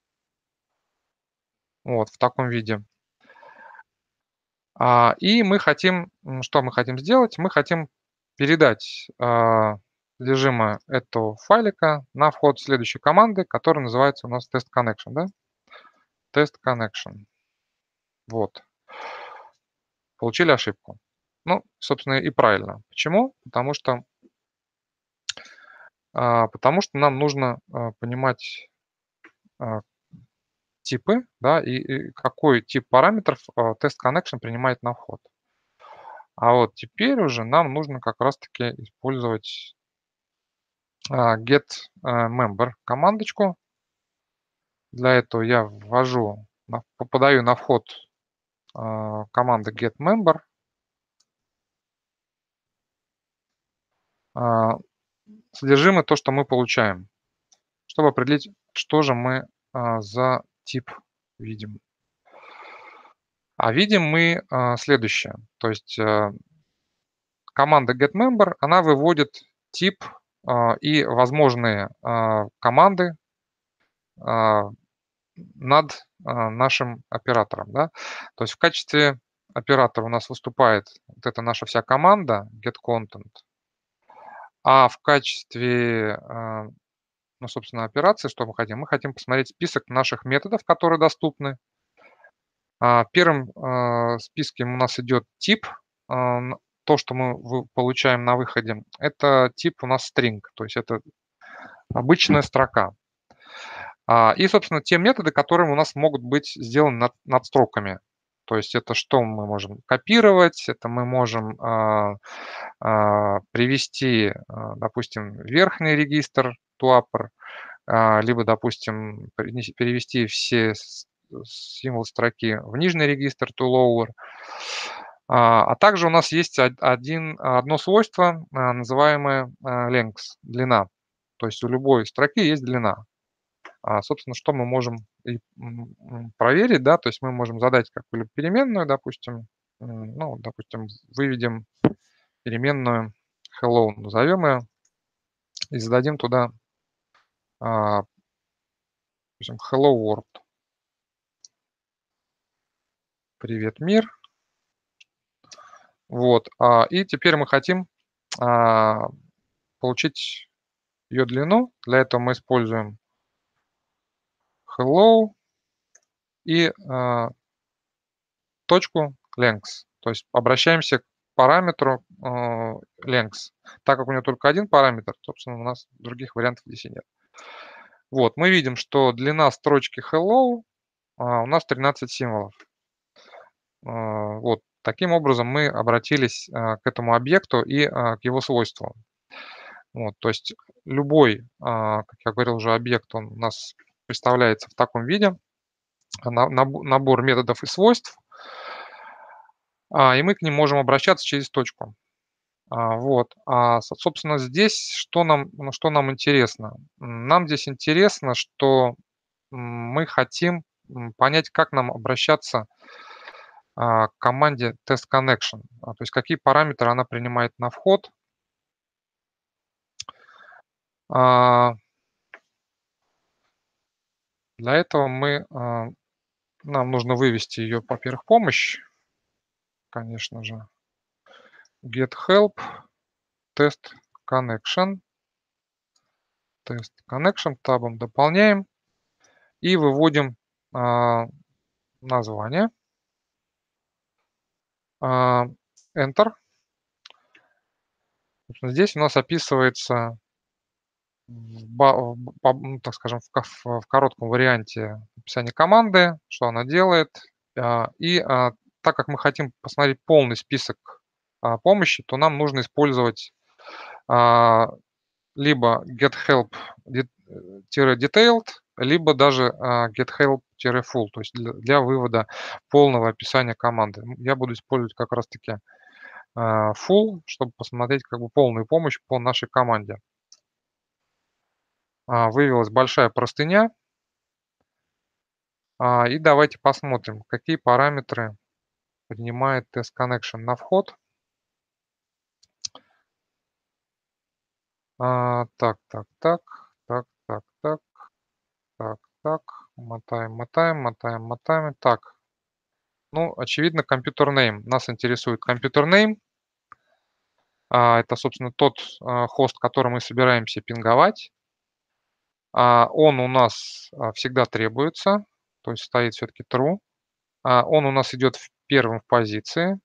[SPEAKER 1] Вот в таком виде. А, И мы хотим, м, что мы хотим сделать? Мы хотим передать а, содержимое этого файлика на вход следующей команды, которая называется у нас test connection, да? Test connection. Вот. Получили ошибку. Ну, собственно, и правильно. Почему? Потому что, а, потому что нам нужно а, понимать а, типы, да, и, и какой тип параметров а, test connection принимает на вход. А вот теперь уже нам нужно как раз-таки использовать а, get а, member командочку. Для этого я ввожу, на- попадаю на вход а, команды get member. а, Содержимое то, что мы получаем, чтобы определить, что же мы а, за тип видим. А видим мы а, следующее. То есть а, команда getMember, она выводит тип а, и возможные а, команды а, над а, нашим оператором. Да? То есть в качестве оператора у нас выступает вот эта наша вся команда getContent, а в качестве, а, ну, собственно, операции, что мы хотим? Мы хотим посмотреть список наших методов, которые доступны. А, Первым а, списком у нас идет тип. а, н- То, что мы вы- получаем на выходе, это тип у нас string, то есть это обычная строка. А, И, собственно, те методы, которые у нас могут быть сделаны над, над строками. То есть это что мы можем копировать, это мы можем а, а, привести, а, допустим, верхний регистр туапер, а, либо, допустим, перенес- перевести все с- символы строки в нижний регистр to lower. А а также у нас есть од- один, одно свойство, а, называемое а, length, длина. То есть у любой строки есть длина. А, собственно, что мы можем и, м, м, проверить, да, то есть мы можем задать какую-либо переменную, допустим, м, ну, допустим, выведем переменную hello, назовем ее, и зададим туда, а, допустим, hello world, привет мир. Вот, а, и теперь мы хотим а, получить ее длину. Для этого мы используем hello и а, точку length. То есть обращаемся к параметру а, length. Так как у него только один параметр, собственно, у нас других вариантов здесь и нет. Вот, мы видим, что длина строчки hello а, у нас тринадцать символов. А, Вот, таким образом мы обратились а, к этому объекту и а, к его свойствам. Вот, то есть любой, а, как я говорил уже, объект, он у нас представляется в таком виде, на- набо- набор методов и свойств, а, и мы к ним можем обращаться через точку. А, Вот, а, со- собственно, здесь что нам, ну, что нам интересно? М, Нам здесь интересно, что м, мы хотим м, понять, как нам обращаться а, к команде test connection, а, то есть какие параметры она принимает на вход. А, Для этого мы, а, нам нужно вывести ее, во-первых, помощь, конечно же. Get help, test connection, test connection табом дополняем и выводим а, название. А, Enter. Собственно, здесь у нас описывается в, ба- в б- по- ну, так скажем, в, ка- в- в коротком варианте описание команды, что она делает. А, И а, так как мы хотим посмотреть полный список а, помощи, то нам нужно использовать а, либо get help detailed, либо даже а, getHelp-full, то есть для, для вывода полного описания команды. Я буду использовать как раз-таки а, full, чтобы посмотреть как бы полную помощь по нашей команде. А, вывелась большая простыня. А, и давайте посмотрим, какие параметры принимает Test Connection на вход. А, так, так, так, так, так, так, так, так. Мотаем, мотаем, мотаем, мотаем. Так, ну, очевидно, компьютер name. Нас интересует компьютер name. А, это, собственно, тот а, хост, который мы собираемся пинговать. А, он у нас а, всегда требуется, то есть стоит все-таки true. А, он у нас идет в первом в позиции.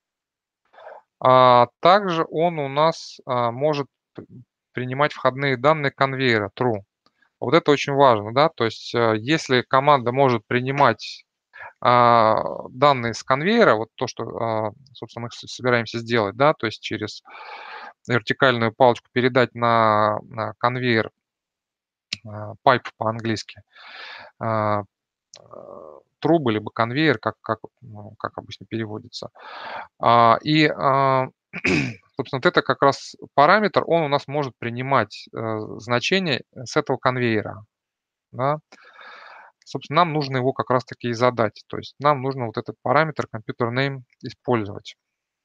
[SPEAKER 1] А также он у нас а, может п- принимать входные данные конвейера true. Вот это очень важно, да, то есть а, если команда может принимать а, данные с конвейера, вот то, что, а, собственно, мы с- собираемся сделать, да, то есть через вертикальную палочку передать на, на конвейер, а, pipe по-английски, а, а, трубы либо конвейер, как, как, ну, как обычно переводится. А, И а, собственно, вот это как раз параметр, он у нас может принимать э, значение с этого конвейера. Да? Собственно, нам нужно его как раз-таки и задать. То есть нам нужно вот этот параметр computer name использовать.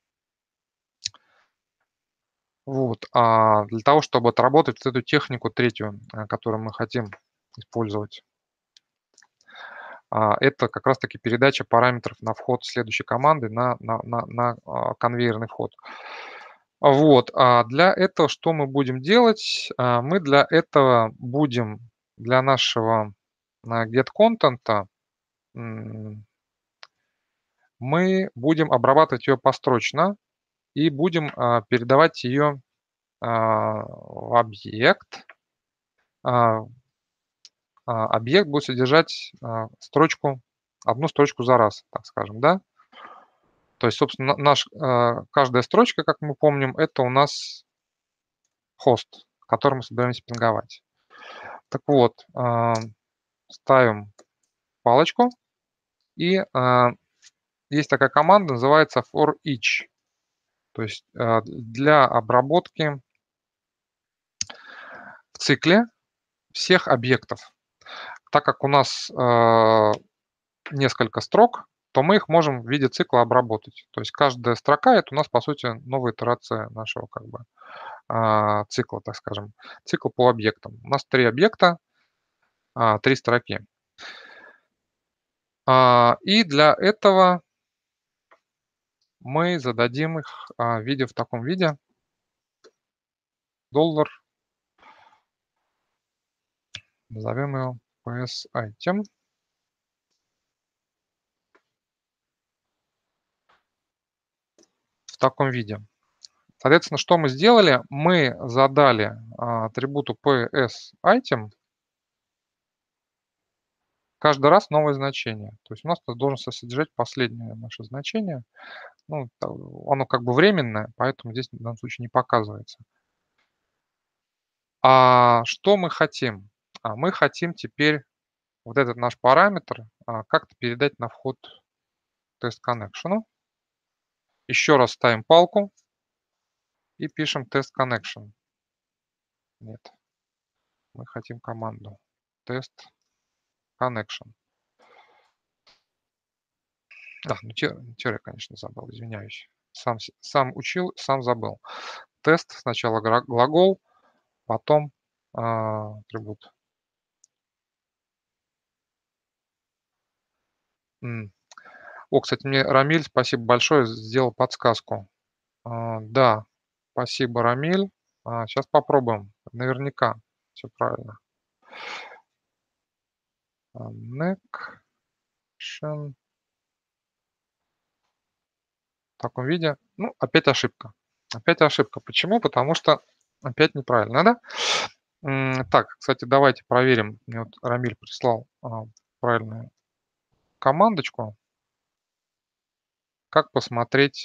[SPEAKER 1] Вот. А для того, чтобы отработать вот эту технику третью, э, которую мы хотим использовать, а, это как раз-таки передача параметров на вход следующей команды на, на, на, на а, конвейерный вход. Вот, а для этого что мы будем делать? А, Мы для этого будем для нашего а, get контента мы будем обрабатывать ее построчно и будем а, передавать ее а, в объект. А, а, Объект будет содержать а, строчку, одну строчку за раз, так скажем, да? То есть, собственно, наш, а, каждая строчка, как мы помним, это у нас хост, который мы собираемся пинговать. Так вот, а, ставим палочку, и а, есть такая команда, называется for each. То есть а, для обработки в цикле всех объектов. Так как у нас а, несколько строк, то мы их можем в виде цикла обработать. То есть каждая строка — это у нас, по сути, новая итерация нашего как бы а, цикла, так скажем. Цикл по объектам. У нас три объекта, а, три строки. А, И для этого мы зададим их а, в виде в таком виде. Доллар, назовем его psitem. В таком виде. Соответственно, что мы сделали? Мы задали а, атрибуту psitem каждый раз новое значение. То есть у нас тут должен содержать последнее наше значение. Ну, та- оно как бы временное, поэтому здесь в данном случае не показывается. А что мы хотим? А мы хотим теперь вот этот наш параметр а, как-то передать на вход тест connection. Еще раз ставим палку и пишем test connection. Нет, мы хотим команду test connection. Да, ну те- тире, конечно, забыл, извиняюсь. Сам, с- сам учил, сам забыл. Тест, сначала гра- глагол, потом а, атрибут. М. О, кстати, мне Рамиль, спасибо большое, сделал подсказку. А, да, спасибо, Рамиль. Сейчас попробуем. Наверняка все правильно. Connection. В таком виде. Ну, опять ошибка. Опять ошибка. Почему? Потому что опять неправильно, да? М, Так, кстати, давайте проверим. Мне вот Рамиль прислал а, правильную командочку. Как посмотреть?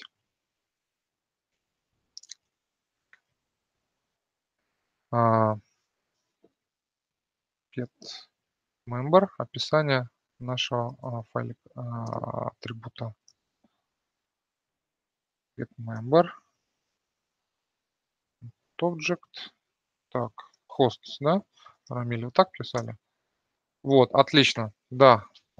[SPEAKER 1] а, get member, описание нашего а, файлика, а, атрибута. Get member. Object. Так, hosts, да? Рамиль, вот так писали? Вот, отлично, да.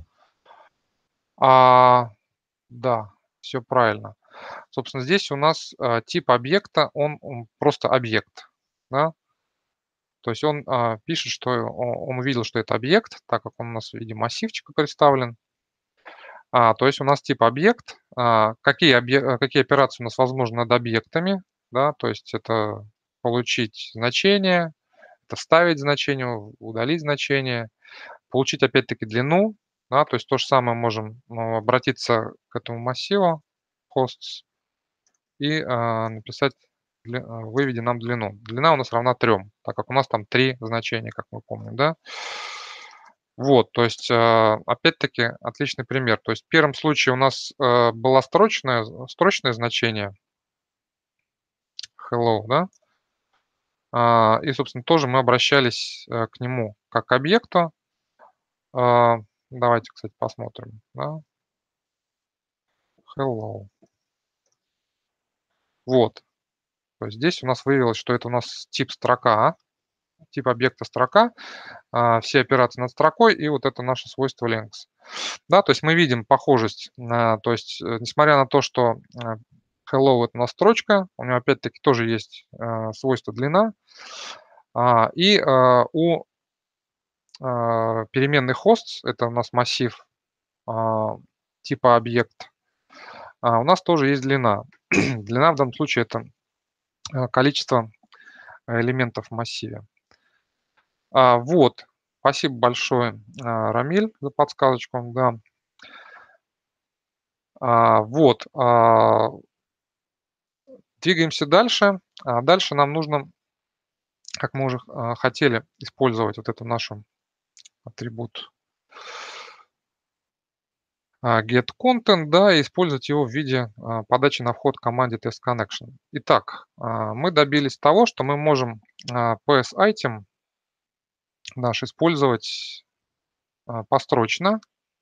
[SPEAKER 1] А, да, все правильно. Собственно, здесь у нас а, тип объекта, он, он просто объект, да? То есть он а, пишет, что он, он увидел, что это объект, так как он у нас в виде массивчика представлен. А, то есть у нас тип объект. А, какие, объ... какие операции у нас возможны над объектами? Да? То есть это получить значение, это вставить значение, удалить значение, получить опять-таки длину. Да? То есть то же самое можем ну, обратиться к этому массиву hosts и а, написать, дли- а, выведи нам длину. Длина у нас равна трем, так как у нас там три значения, как мы помним. Да? Вот, то есть, а, опять-таки, отличный пример. То есть в первом случае у нас э, было строчное, строчное значение hello, да, А, и, собственно, тоже мы обращались э, к нему как к объекту. А, Давайте, кстати, посмотрим. Да. Hello. Вот. То есть здесь у нас выявилось, что это у нас тип строка, тип объекта строка, а, все операции над строкой, и вот это наше свойство length. Да, то есть мы видим похожесть, на, то есть э, несмотря на то, что э, hello это у нас строчка, у него опять-таки тоже есть э, свойство длина, а, и э, у э, переменной hosts, это у нас массив а, типа объект, а, у нас тоже есть длина. Длина в данном случае это э, количество элементов в массиве. А, вот, спасибо большое, а, Рамиль, за подсказочку. Да. А, вот, а, двигаемся дальше. А дальше нам нужно, как мы уже а, хотели, использовать вот эту нашу атрибут а, getContent, да, и использовать его в виде а, подачи на вход команде testConnection. Итак, а, мы добились того, что мы можем а, PSItem наш использовать а, построчно.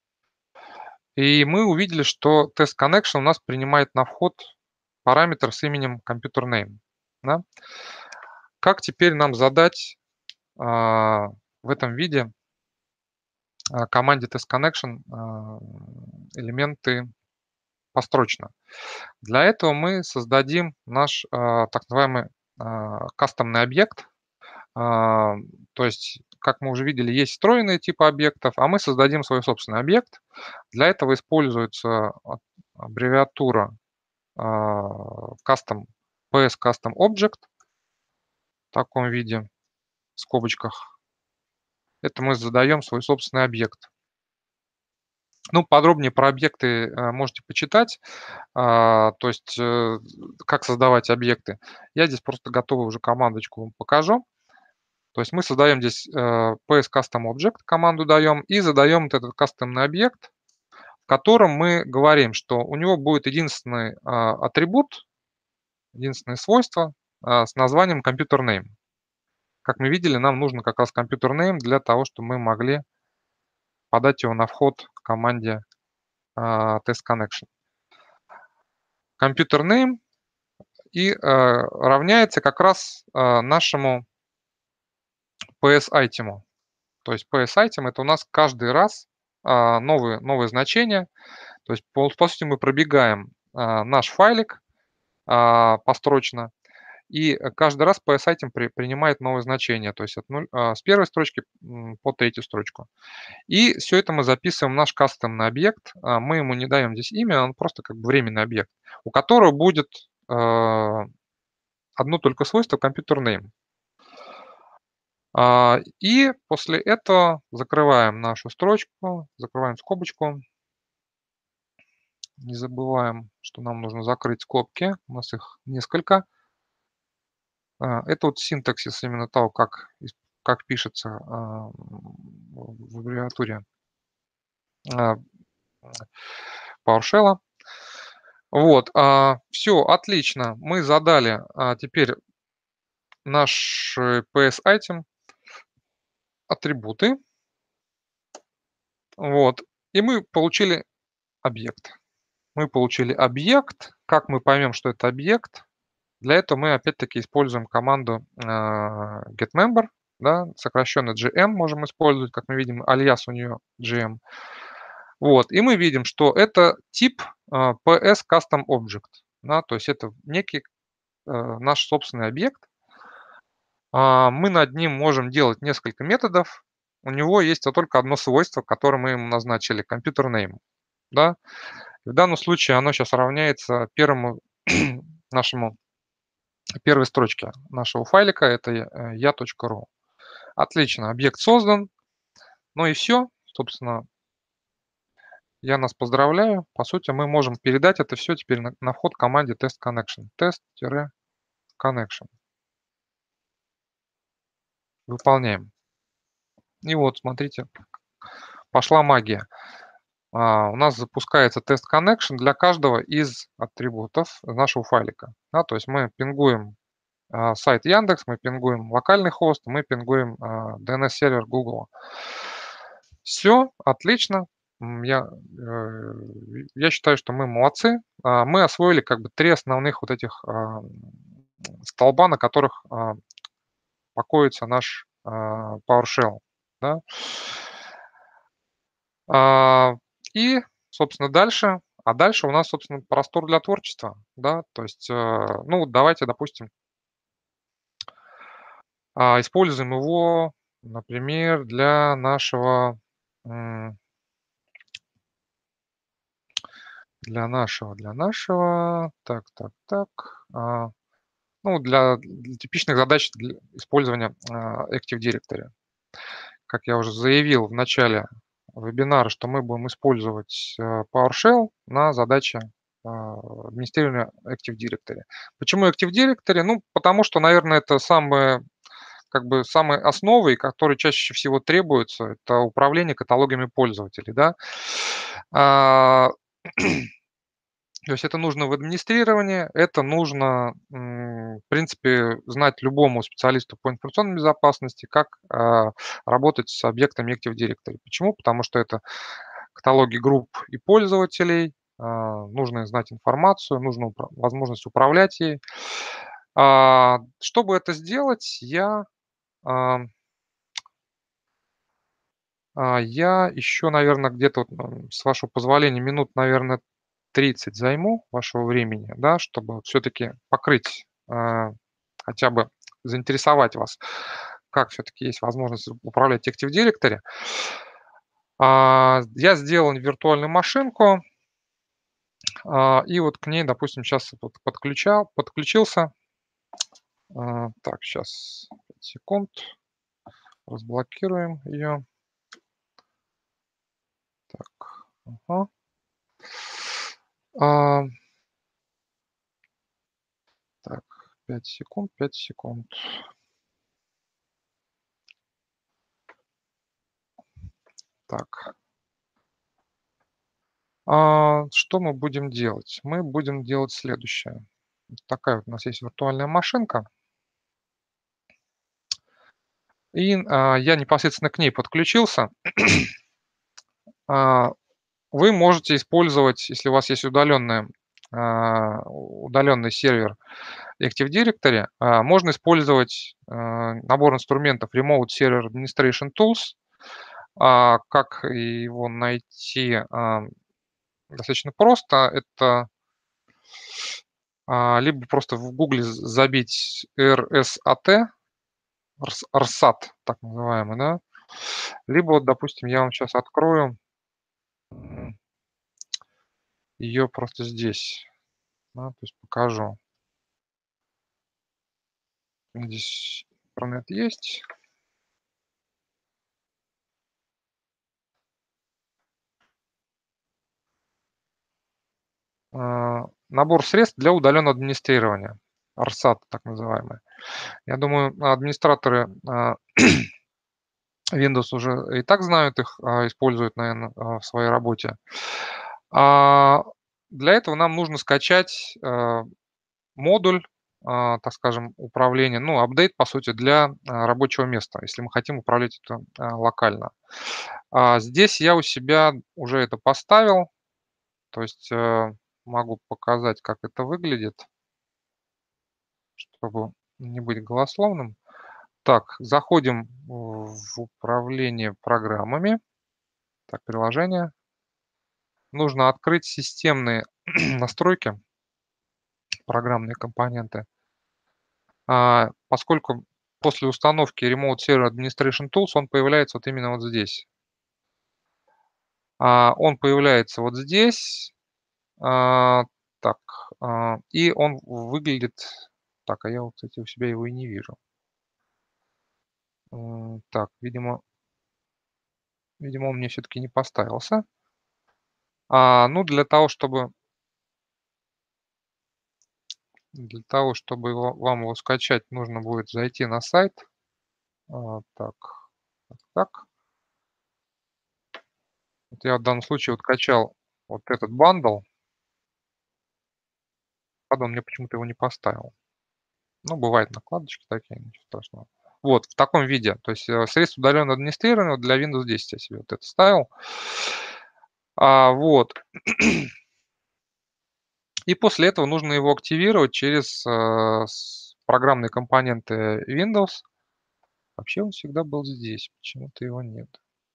[SPEAKER 1] И мы увидели, что testConnection у нас принимает на вход параметр с именем computerName. Да? Как теперь нам задать а, в этом виде а, команде testConnection а, элементы построчно? Для этого мы создадим наш а, так называемый а, кастомный объект. А, То есть, как мы уже видели, есть встроенные типы объектов, а мы создадим свой собственный объект. Для этого используется а- аббревиатура а, custom, пи эс Custom Object в таком виде, в скобочках. Это мы задаем свой собственный объект. Ну, подробнее про объекты э, можете почитать, а, то есть э, как создавать объекты. Я здесь просто готовую уже командочку вам покажу. То есть мы создаем здесь э, пи эс Custom Object, команду даем, и задаем вот этот кастомный объект, в котором мы говорим, что у него будет единственный а, атрибут, единственное свойство а, с названием ComputerName. Как мы видели, нам нужно как раз ComputerName для того, чтобы мы могли подать его на вход к команде а, testConnection. ComputerName и э, равняется как раз э, нашему пи эс-айтему. То есть пи эс-айтем это у нас каждый раз а, новые, новые значения. То есть по, по сути мы пробегаем а, наш файлик а, построчно, и каждый раз пи эс-айтем при, принимает новые значения, то есть от нуль, а, с первой строчки м, по третью строчку. И все это мы записываем в наш кастомный объект. А, мы ему не даем здесь имя, он просто как бы временный объект, у которого будет э, одно только свойство ComputerName. А, И после этого закрываем нашу строчку, закрываем скобочку. Не забываем, что нам нужно закрыть скобки. У нас их несколько. А, Это вот синтаксис именно того, как, ис- как пишется а, в аббревиатуре а, PowerShell. Вот, все, отлично. Мы задали а, теперь наш пи эс-айтем. атрибуты. Вот. И мы получили объект. Мы получили объект. Как мы поймем, что это объект? Для этого мы опять-таки используем команду а, getMember, да, сокращенно джи эм можем использовать, как мы видим, алиас у нее джи эм. Вот, и мы видим, что это тип а, пи эс Custom Object, да, то есть это некий а, наш собственный объект. А, мы над ним можем делать несколько методов. У него есть вот только одно свойство, которое мы ему назначили, computer name, да. В данном случае оно сейчас равняется первому нашему первой строчке нашего файлика, это э, я.ру. Отлично, объект создан. Ну и все. Собственно, я нас поздравляю. По сути, мы можем передать это все теперь на, на вход команде test connection. Test-connection. Выполняем. И вот, смотрите, пошла магия. А, у нас запускается test connection для каждого из атрибутов нашего файлика. Да, то есть мы пингуем а, сайт Яндекс, мы пингуем локальный хост, мы пингуем а, ди эн эс-сервер Google. Все, отлично. М, Я, э, я считаю, что мы молодцы. А, Мы освоили как бы три основных вот этих а, столба, на которых а, покоится наш а, PowerShell. Да? А, И, собственно, дальше. А дальше у нас, собственно, простор для творчества. Да? То есть, э, ну, вот давайте, допустим, а, используем его, например, для нашего м, Для нашего, для нашего. Так, так, так. А, ну, для, для типичных задач для использования а, Active Directory. Как я уже заявил в начале вебинара, что мы будем использовать а, PowerShell на задачи а, администрирования Active Directory. Почему Active Directory? Ну, потому что, наверное, это самое, как бы самой основой, которой чаще всего требуется, это управление каталогами пользователей. Да? А, То есть это нужно в администрировании, это нужно, м, в принципе, знать любому специалисту по информационной безопасности, как а, работать с объектами Active Directory. Почему? Потому что это каталоги групп и пользователей, а, нужно знать информацию, нужна упра- возможность управлять ей. А, Чтобы это сделать, я, а, а, я еще, наверное, где-то, вот, м, с вашего позволения, минут, наверное, тридцать займу вашего времени, да, чтобы все-таки покрыть, а, хотя бы заинтересовать вас, как все-таки есть возможность управлять Active Directory. А, Я сделал виртуальную машинку, а, и вот к ней, допустим, сейчас вот подключал, подключился. А, Так, сейчас, секунд, разблокируем ее. Так, ага. А, Так, пять секунд, пять секунд. Так, а, что мы будем делать? Мы будем делать следующее. Вот такая вот у нас есть виртуальная машинка, и а, я непосредственно к ней подключился. А, Вы можете использовать, если у вас есть удаленная, а, удаленный сервер Active Directory, а, можно использовать а, набор инструментов Remote Server Administration Tools. А, Как его найти? А, Достаточно просто. Это а, либо просто в гугле забить эр эс эй ти, рс RSAT, так называемый, да. Либо вот, допустим, я вам сейчас открою ее просто здесь, да, то есть покажу. Здесь интернет есть. А, Набор средств для удаленного администрирования. RSAT, так называемый. Я думаю, администраторы а, Windows уже и так знают их, а, используют, наверное, в своей работе. А, Для этого нам нужно скачать а, модуль а, так скажем, управление, ну, апдейт, по сути, для а, рабочего места, если мы хотим управлять это а, локально. А здесь я у себя уже это поставил, то есть э, могу показать, как это выглядит, чтобы не быть голословным. Так, заходим в управление программами. Так, приложение. Нужно открыть системные настройки, программные компоненты. А, поскольку после установки Remote Server Administration Tools он появляется вот именно вот здесь. А, он появляется вот здесь. А, так, а, и он выглядит... Так, а я вот, кстати, у себя его и не вижу. М, Так, видимо, видимо, он мне все-таки не поставился. А, ну, для того, чтобы Для того, чтобы его вам его скачать, нужно будет зайти на сайт. А, так, так, так. Вот я в данном случае вот качал вот этот бандл, правда, он мне почему-то его не поставил. Ну, бывают накладочки такие, ничего страшного. Вот, в таком виде. То есть э, средство удаленного администрирования вот для Windows десять я себе вот это ставил. А, вот. И после этого нужно его активировать через э, с- программные компоненты Windows. Вообще он всегда был здесь, почему-то его нет.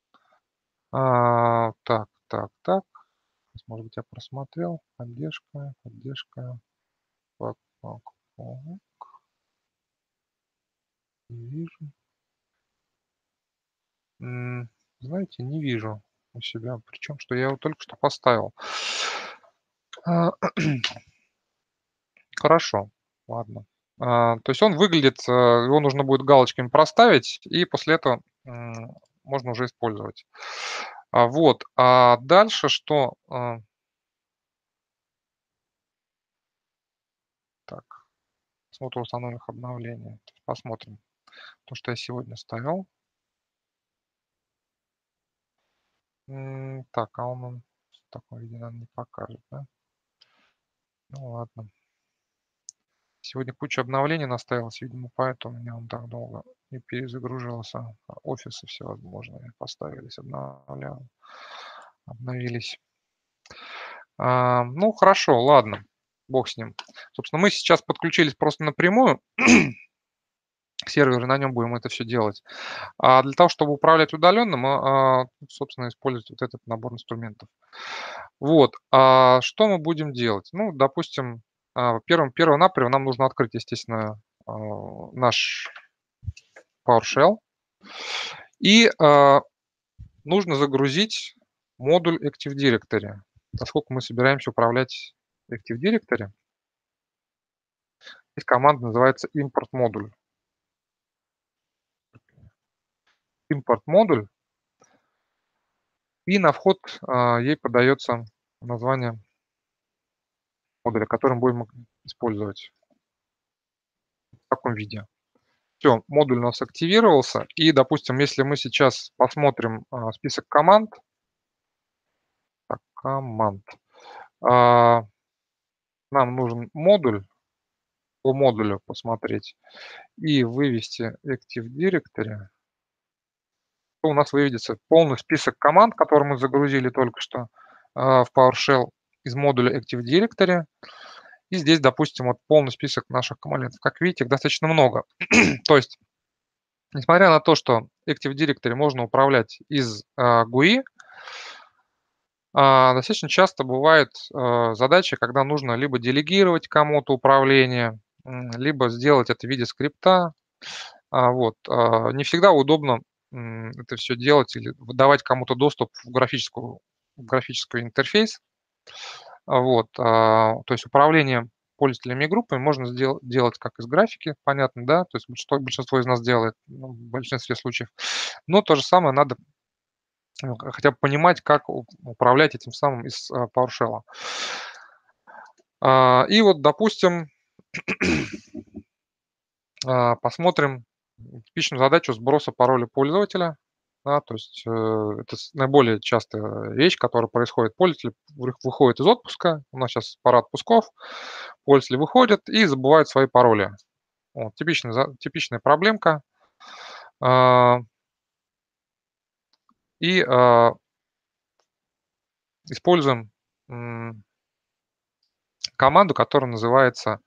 [SPEAKER 1] А, так, так, так. Сейчас, может быть, я просмотрел. Поддержка, поддержка. Так, так, так. Не вижу. М, Знаете, не вижу у себя. Причем, что я его только что поставил. А, Хорошо, ладно. А, То есть он выглядит, э, его нужно будет галочками проставить, и после этого м, можно уже использовать. А, Вот. А дальше что? А, Так, смотр установленных обновлений. Посмотрим. То, что я сегодня ставил. М, Так, а он он в таком виде, наверно, не покажет, да? Ну ладно. Сегодня куча обновлений наставилась, видимо, поэтому у меня он так долго и перезагружался. А, Офисы всевозможные поставились, обновля обновились. А, ну, хорошо, ладно, бог с ним. Собственно, мы сейчас подключились просто напрямую к серверу, на нем будем это все делать. А для того, чтобы управлять удаленно, мы, а, собственно, использовать вот этот набор инструментов. Вот, а что мы будем делать? Ну, допустим, а, первым перво-наперво нам нужно открыть, естественно, а, наш PowerShell и, а, нужно загрузить модуль Active Directory. Поскольку мы собираемся управлять Active Directory, есть команда, называется import модуль. Import модуль, и на вход, а, ей подается название модуля, который мы будем использовать в таком виде. Все, модуль у нас активировался. И, допустим, если мы сейчас посмотрим а, список команд, так, команд, а, нам нужен модуль, по модулю посмотреть и вывести Active Directory, то у нас выведется полный список команд, которые мы загрузили только что а, в PowerShell из модуля Active Directory. И здесь, допустим, вот полный список наших командов. Как видите, их достаточно много. То есть, несмотря на то, что Active Directory можно управлять из а, джи ю ай, А, достаточно часто бывает, э, задача, когда нужно либо делегировать кому-то управление, м, либо сделать это в виде скрипта. А, вот, а, не всегда удобно, м, это все делать или выдавать кому-то доступ в графическую в графический интерфейс. А, вот, а, то есть управление пользователями и группами можно сдел делать как из графики, понятно, да, то есть большинство большинство из нас делает, ну, в большинстве случаев. Но то же самое надо, ну, хотя бы понимать, как у управлять этим самым из, а, PowerShell. А, и вот, допустим, а, посмотрим типичную задачу сброса пароля пользователя. Да, то есть, э, это с наиболее частая вещь, которая происходит. Пользователь вых выходит из отпуска, у нас сейчас пора отпусков, пользователи выходят и забывают свои пароли. Вот типичная за типичная проблемка. А и, а используем, м команду, которая называется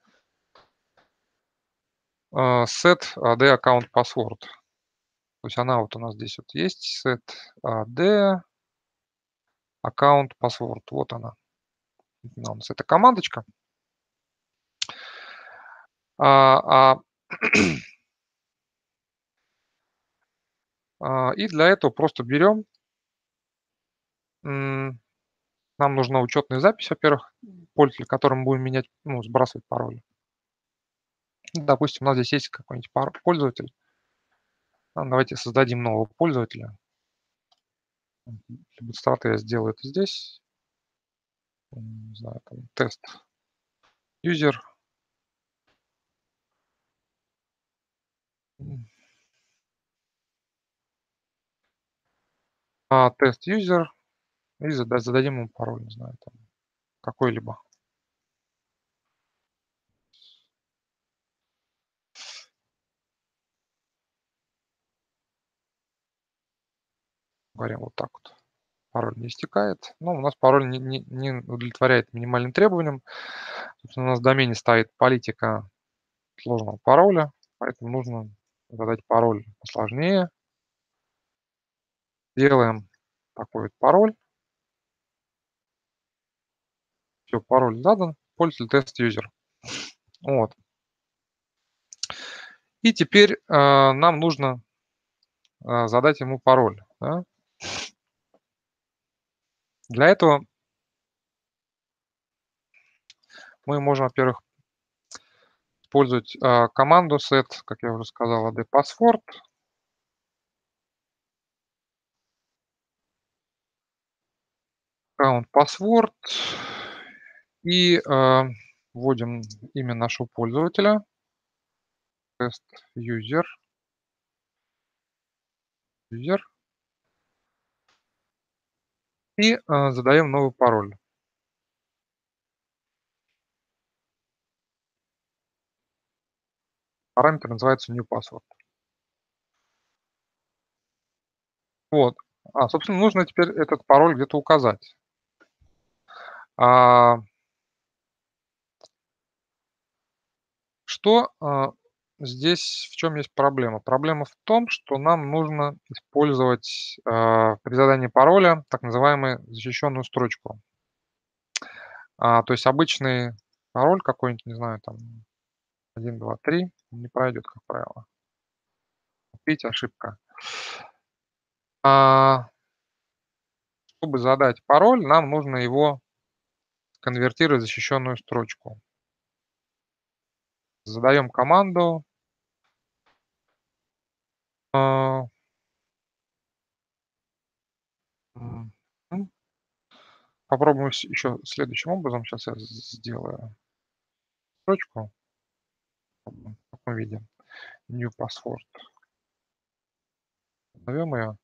[SPEAKER 1] а, set ad account password. То есть она вот у нас здесь вот есть set ad account password. Вот она. Она у нас эта командочка. А, а а, и для этого просто берем м, нам нужна учетная запись, во-первых, пользователя, которому будем менять, ну, сбрасывать пароль. Ну, допустим, у нас здесь есть какой-нибудь пар пользователь. А, давайте создадим нового пользователя. Мгм. Для быстроты я сделаю это здесь. М, не знаю, там тест user. М. А, тест user и зада зададим ему пароль, не знаю, там какой-либо. Говорим вот так вот. Пароль не истекает. Но у нас пароль не не не удовлетворяет минимальным требованиям. Собственно, у нас в домене стоит политика сложного пароля, поэтому нужно задать пароль посложнее. Делаем такой вот пароль. Всё, пароль задан. Пользователь тест user. Вот. И теперь, а, нам нужно, а, задать ему пароль, да. Для этого мы можем, во-первых использовать, а, команду set, как я уже сказал, ad password. Аккаунт password. И, а, вводим имя нашего пользователя. Тест user. User. И, а, задаем новый пароль. Параметр называется new password. Вот. А, собственно, нужно теперь этот пароль где-то указать. А Что, а, здесь, в чем есть проблема? Проблема в том, что нам нужно использовать, а, при задании пароля так называемую защищенную строчку. А, то есть обычный пароль какой-нибудь, не знаю, там один два три не пройдет, как правило. Видите, ошибка. А Чтобы задать пароль, нам нужно его конвертировать в защищенную строчку. Задаем команду. А Мгм. Попробуем с еще следующим образом. Сейчас я з сделаю строчку. В таком виде. New password. Назовем ее.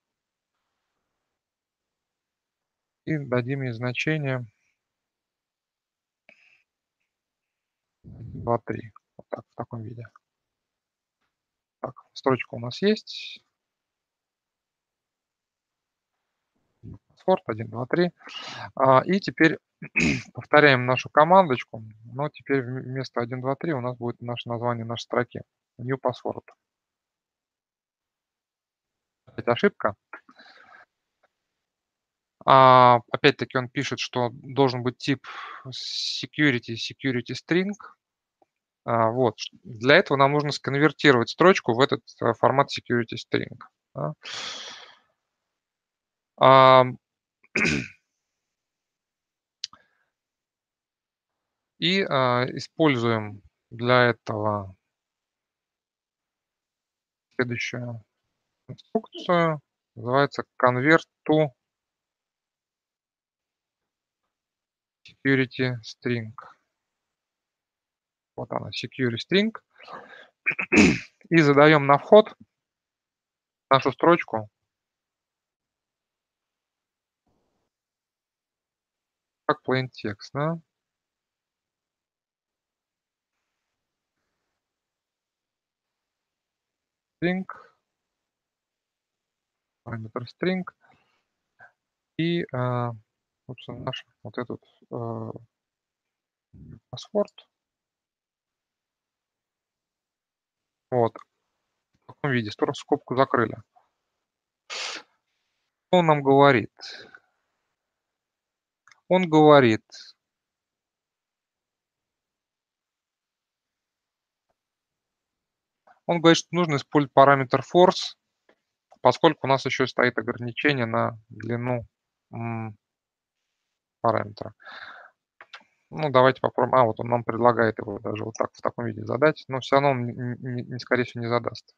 [SPEAKER 1] И дадим ей значение два три. Вот так, в таком виде. Так, строчка у нас есть. Password один два три. А, и теперь повторяем нашу командочку, но теперь вм вместо один два три у нас будет наше название нашей строки. New password. Опять ошибка. А, опять-таки он пишет, что должен быть тип security security string. А, вот. Ш Для этого нам нужно сконвертировать строчку в этот, а, формат security string, да. Ам. И, а, используем для этого следующую инструкцию. Называется convert to security string. Вот она, security string. И задаем на вход нашу строчку. Как plain text, да? String, параметр string и, а, собственно, наш вот этот, э, паспорт. Вот. В таком виде. Стор скобку закрыли. Что он нам говорит? Он говорит он говорит, что нужно использовать параметр force, поскольку у нас еще стоит ограничение на длину, м, параметра. Ну, давайте попробуем. А, вот он нам предлагает его даже вот так, в таком виде задать, но все равно он, н н не скорее всего, не задаст.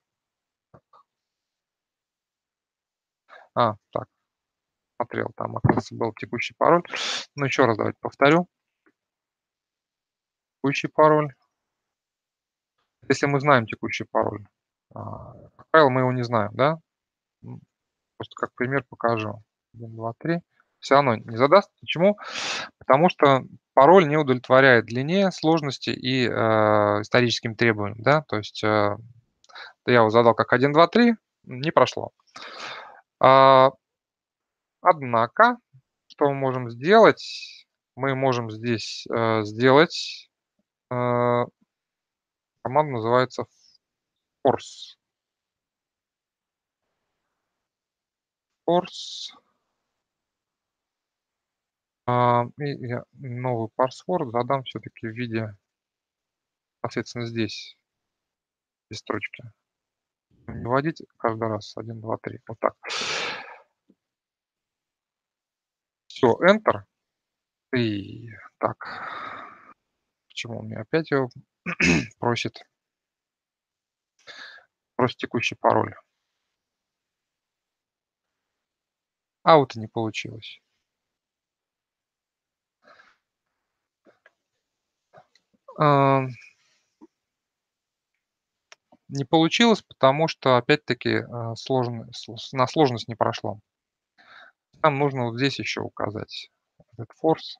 [SPEAKER 1] А, так, смотрел, там, оказывается, был текущий пароль. Ну, еще раз давайте повторю. Текущий пароль. Если мы знаем текущий пароль, а, как правило, мы его не знаем, да? М, просто как пример покажу. один, два, три. Всё равно не задаст. Почему? Потому что пароль не удовлетворяет длине, сложности и, э, историческим требованиям, да. То есть, э, я его задал как один, два, три, не прошло. А Однако, что мы можем сделать? Мы можем здесь, э, сделать, э команда называется force. Force. А, и я новый парсворд задам все-таки в виде, соответственно, здесь, из строчки. Не вводить каждый раз один, два, три. Вот так. Все, Enter. И так. Почему он меня опять его просит? Просит текущий пароль. А вот и не получилось. А Не получилось, потому что опять-таки, а, сложно с на сложность не прошло. Нам нужно вот здесь еще указать этот force.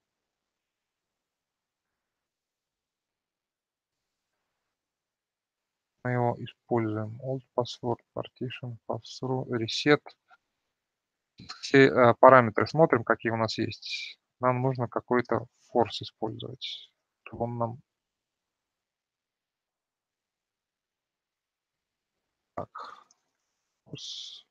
[SPEAKER 1] Мы его используем. Old password, partition, pass-through, reset. Все, э, параметры смотрим, какие у нас есть. Нам нужно какой-то force использовать, чтобы он нам так, force.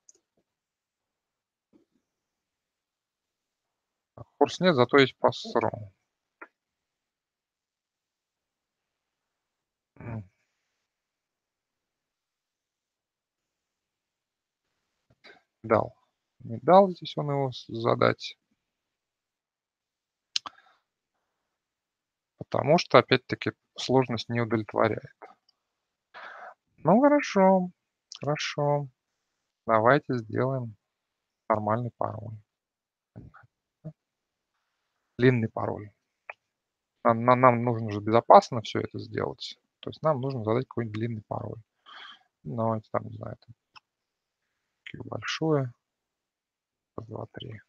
[SPEAKER 1] А force нет, зато есть pass-through. М. Дал. Не дал здесь он его с задать. Потому что, опять-таки, сложность не удовлетворяет. Ну, хорошо, хорошо. Давайте сделаем нормальный пароль. Длинный пароль. Нам нам нам нужно же безопасно все это сделать. То есть нам нужно задать какой-нибудь длинный пароль. Ну, давайте там, не знаю, там Q большое. Раз, два, три.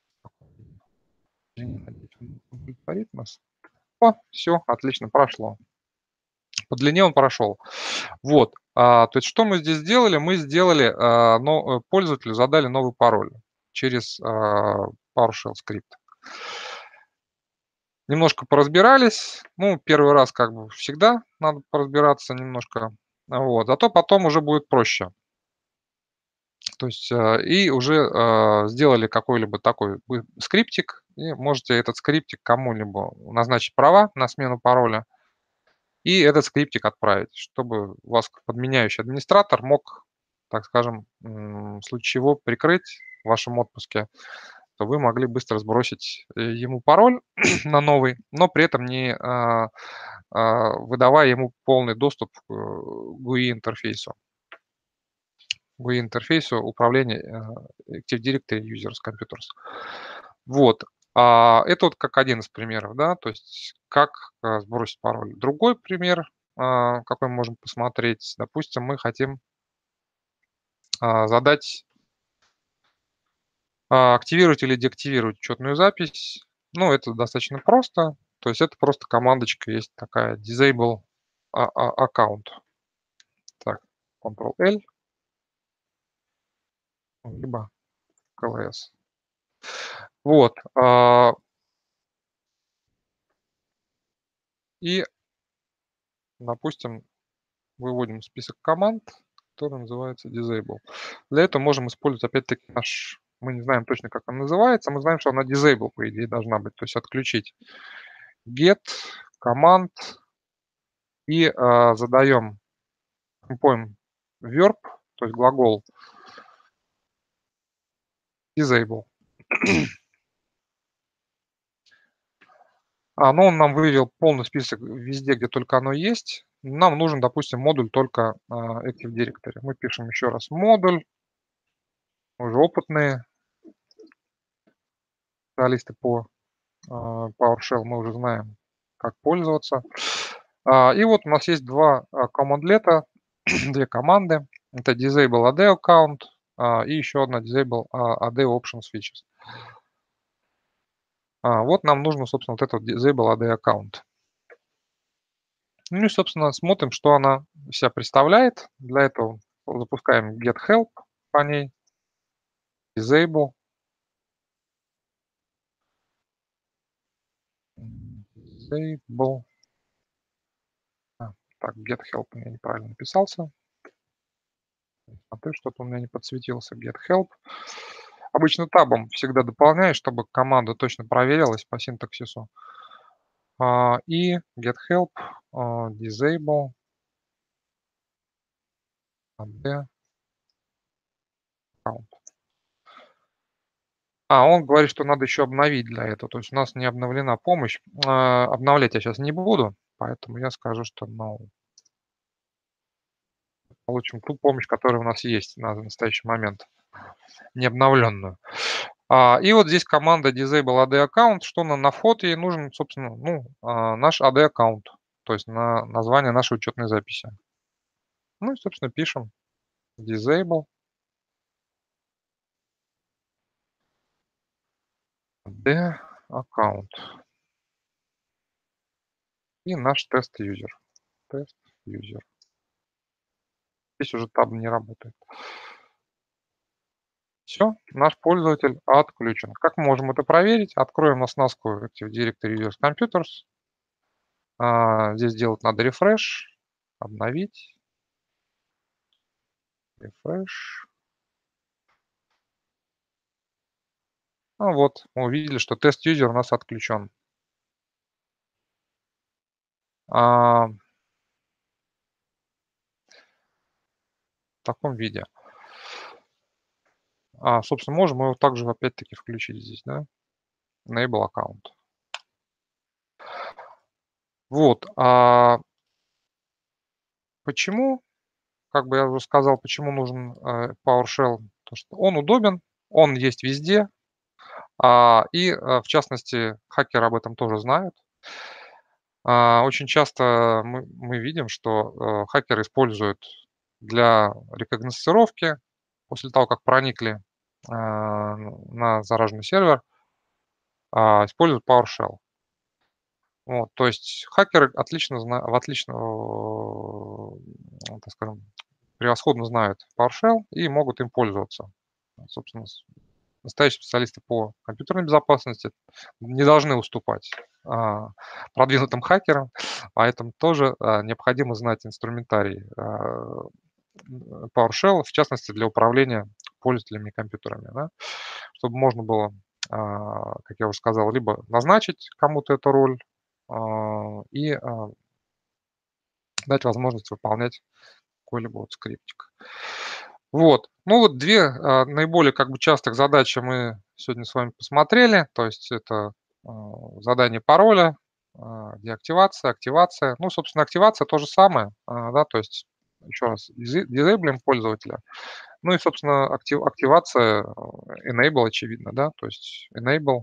[SPEAKER 1] Надеюсь, он удовлетворит нас. О, всё, отлично, прошло. По длине он прошел. Вот, а, то есть что мы здесь сделали? Мы сделали, а, но, э, пользователю задали новый пароль через, а, PowerShell скрипт. Немножко поразбирались. Ну, первый раз, как бы, всегда надо поразбираться немножко. Вот, зато потом уже будет проще. То есть, а, и уже, а, сделали какой-либо такой бы скриптик, и можете этот скриптик кому-либо назначить права на смену пароля и этот скриптик отправить, чтобы у вас подменяющий администратор мог, так скажем, м, в случае чего прикрыть в вашем отпуске, то вы могли быстро сбросить, э, ему пароль на новый, но при этом не, а, а, выдавая ему полный доступ к, э, гу и интерфейсу. гу и интерфейсу управления, э, Active Directory Users Computers. Вот. А, это вот как один из примеров, да, то есть как, а, сбросить пароль. Другой пример, а, какой мы можем посмотреть. Допустим, мы хотим а, задать а, активировать или деактивировать учетную запись. Ну, это достаточно просто. То есть это просто командочка есть такая disable а а аккаунт. Так, контрол-L. Либо КВС. Вот, а И допустим, выводим список команд, который называется disable. Для этого можем использовать опять-таки наш мы не знаем точно, как она называется, мы знаем, что она disable, по идее, должна быть, то есть отключить. Get команд и, а, задаем помпоим verb, то есть глагол disable. А, ну, он нам вывел полный список везде, где только оно есть. Нам нужен, допустим, модуль только, а, Active Directory. Мы пишем еще раз модуль. Мы уже опытные специалисты по, а, PowerShell, мы уже знаем, как пользоваться. А, и вот у нас есть два, а, командлета, две команды. Это disable эй ди аккаунт, а, и еще одна disable, а, эй ди options features. А, вот нам нужно, собственно, вот этот disable эй ди аккаунт. Ну и, собственно, смотрим, что она из себя представляет. Для этого запускаем get help по ней. Disable. Disable. А, так, get help у меня неправильно написался. Смотрю, что-то у меня не подсветился get help. Обычно табом всегда дополняю, чтобы команда точно проверилась по синтаксису. А, и get help, а, disable эй ди аккаунт. А, он говорит, что надо еще обновить для этого. То есть у нас не обновлена помощь. А, обновлять я сейчас не буду, поэтому я скажу, что no. Получим ту помощь, которая у нас есть на настоящий момент, не обновленную. А, и вот здесь команда disable эй ди аккаунт. Что нам на фото ей нужен, собственно, ну, а, наш эй ди аккаунт, то есть на название нашей учетной записи. Ну и, собственно, пишем disable эй ди аккаунт. И наш тест-юзер. Тест-юзер. Здесь уже таб не работает. Все, наш пользователь отключен. Как мы можем это проверить? Откроем оснастку Active Directory Users Computers. А, здесь делать надо рефреш, обновить. Рефреш. Ну вот, мы увидели, что тест-юзер у нас отключен. А в таком виде. А, собственно, можем его также опять-таки включить здесь, да? Enable аккаунт. Вот, а почему, как бы я уже сказал, почему нужен, э, PowerShell? То, что он удобен, он есть везде, а, и, а, в частности, хакеры об этом тоже знают. А, очень часто мы мы видим, что, э, хакеры используют для рекогносцировки, после того, как проникли, а, на зараженный сервер, а, используют PowerShell. Вот, то есть хакеры отлично зна в отлично, так скажем, превосходно знают PowerShell и могут им пользоваться. Собственно, с настоящие специалисты по компьютерной безопасности не должны уступать, а, продвинутым хакерам, поэтому тоже, а, необходимо знать инструментарий, а, PowerShell, в частности, для управления пользователями и компьютерами, да, чтобы можно было, а, как я уже сказал, либо назначить кому-то эту роль, а, и, а, дать возможность выполнять какой-либо вот скриптик. Вот. Ну вот две а, наиболее как бы частых задачи мы сегодня с вами посмотрели. То есть это, а, задание пароля, а, деактивация, активация. Ну, собственно, активация то же самое, а, да, то есть еще раз дизе дизейблим пользователя. Ну и, собственно, актив активация, э, enable очевидно, да, то есть enable.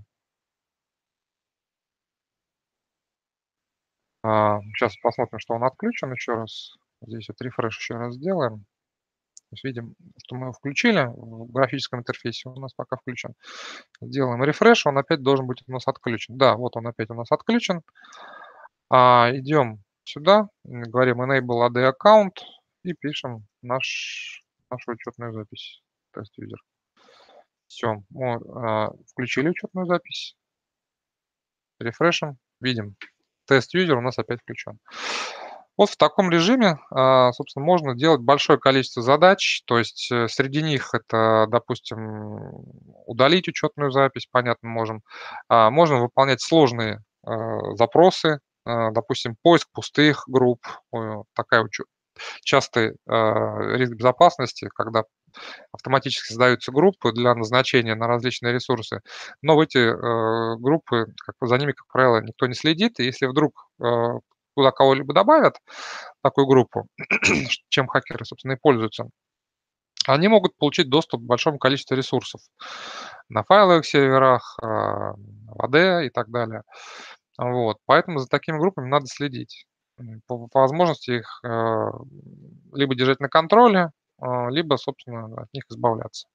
[SPEAKER 1] А, щас посмотрим, что он отключен еще раз. Здесь вот рефреш еще раз сделаем. есть видим, что мы его включили в графическом интерфейсе, он у нас пока включен. Сделаем рефреш, он опять должен быть у нас отключен. Да, вот он опять у нас отключен. А, идем сюда, говорим enable эй ди аккаунт и пишем наш, нашу учетную запись. Тест-юзер. Все, мы а, включили учетную запись. Рефрешим, видим, тест-юзер у нас опять включен. Вот в таком режиме, а, собственно, можно делать большое количество задач. То есть э, среди них это, допустим, удалить учетную запись, понятно, можем. А, Можно выполнять сложные а, запросы, а, допустим, поиск пустых групп. Ой, вот такая учё- частый а, риск безопасности, когда автоматически создаются группы для назначения на различные ресурсы, но в эти э, группы, как, бы за ними, как правило, никто не следит, и если вдруг э, туда кого-либо добавят, такую группу, чем хакеры, собственно, и пользуются, они могут получить доступ к большому количеству ресурсов на файловых серверах, э, в эй ди и так далее. Вот. Поэтому за такими группами надо следить. М, По, по возможности их э, либо держать на контроле, а, либо, собственно, от них избавляться.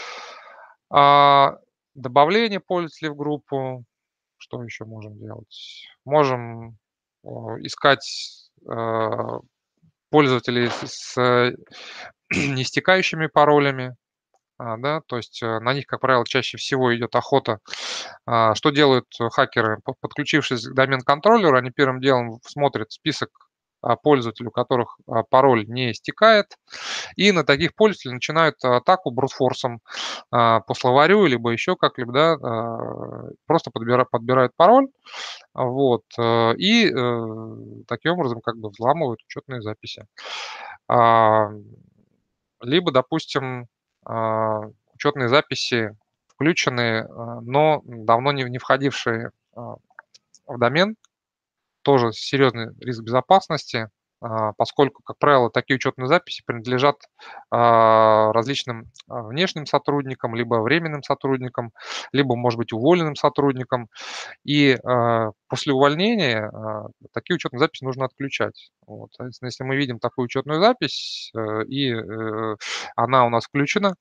[SPEAKER 1] А, Добавление пользователей в группу. Что еще можем делать? Можем о, искать э, пользователей с, с э, неистекающими паролями, а, да, то есть э, на них, как правило, чаще всего идет охота. А, Что делают э, хакеры? По- Подключившись к домен-контроллеру, они первым делом смотрят список а, пользователей, у которых а, пароль не истекает, и на таких пользователей начинают атаку брутфорсом а, по словарю, либо еще как-либо, да, а, просто подбира- подбирают пароль, вот, э, и э, таким образом как бы взламывают учетные записи. А, Либо, допустим, а, учетные записи включены, а, но давно не не входившие а, в домен, тоже серьезный риск безопасности, а, поскольку, как правило, такие учетные записи принадлежат а, различным а, внешним сотрудникам, либо временным сотрудникам, либо, может быть, уволенным сотрудникам. И а, после увольнения а, такие учетные записи нужно отключать. Вот. Соответственно, если мы видим такую учетную запись, э, и э, она у нас включена,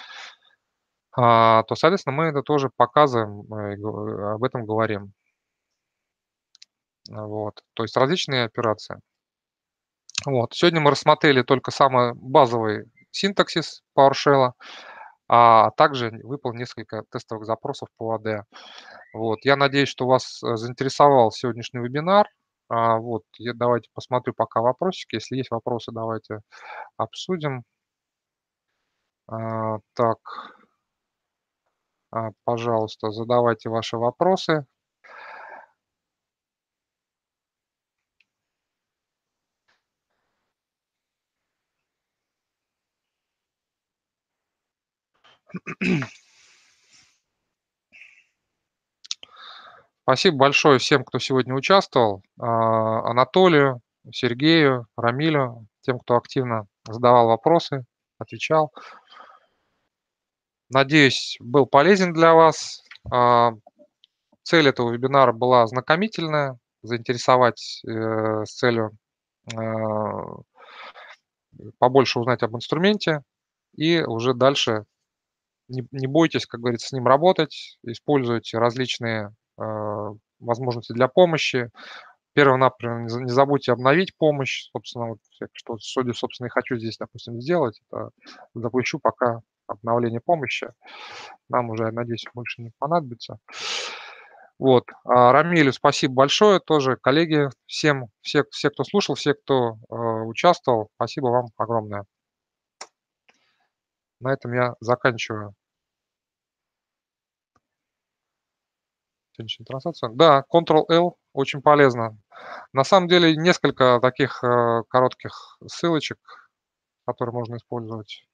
[SPEAKER 1] а, то, соответственно, мы это тоже показываем, э, и го- об этом говорим. Вот. То есть различные операции. Вот. Сегодня мы рассмотрели только самый базовый синтаксис PowerShell, а также выполнил несколько тестовых запросов по эй ди. Вот. Я надеюсь, что вас э, заинтересовал сегодняшний вебинар. А, Вот. Я давайте посмотрю пока вопросики. Если есть вопросы, давайте обсудим. А, Так, а, пожалуйста, задавайте ваши вопросы. Спасибо большое всем, кто сегодня участвовал. А, Анатолию, Сергею, Рамилю, тем, кто активно задавал вопросы, отвечал. Надеюсь, был полезен для вас. А, Цель этого вебинара была ознакомительная, заинтересовать э, с целью а, побольше узнать об инструменте и уже дальше не, не бойтесь, как говорится, с ним работать, используйте различные э, возможности для помощи. Первонаперво не, за- не забудьте обновить помощь, собственно, вот, я что, судя, собственно, и хочу здесь, допустим, сделать, это запущу пока обновление помощи, нам уже, я надеюсь, больше не понадобится. Вот. А Рамилю спасибо большое тоже, коллеги, всем, все, все, кто слушал, все, кто э, участвовал, спасибо вам огромное. На этом я заканчиваю сегодняшнюю трансляцию. Да, контрол-эл очень полезно. На самом деле несколько таких э, коротких ссылочек, которые можно использовать.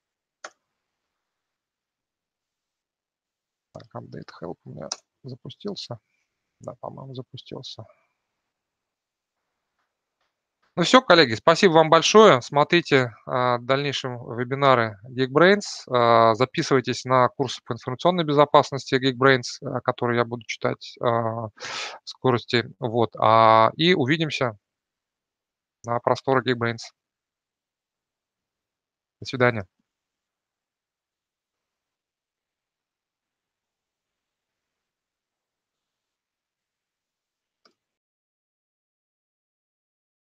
[SPEAKER 1] Так, update help у меня запустился. Да, по-моему, запустился. Ну все, коллеги, спасибо вам большое. Смотрите а, в дальнейшем вебинары Geekbrains. а, Записывайтесь на курсы по информационной безопасности Geekbrains, а, которые я буду читать а, в скорости. Вот. а, И увидимся на просторах Geekbrains. До свидания.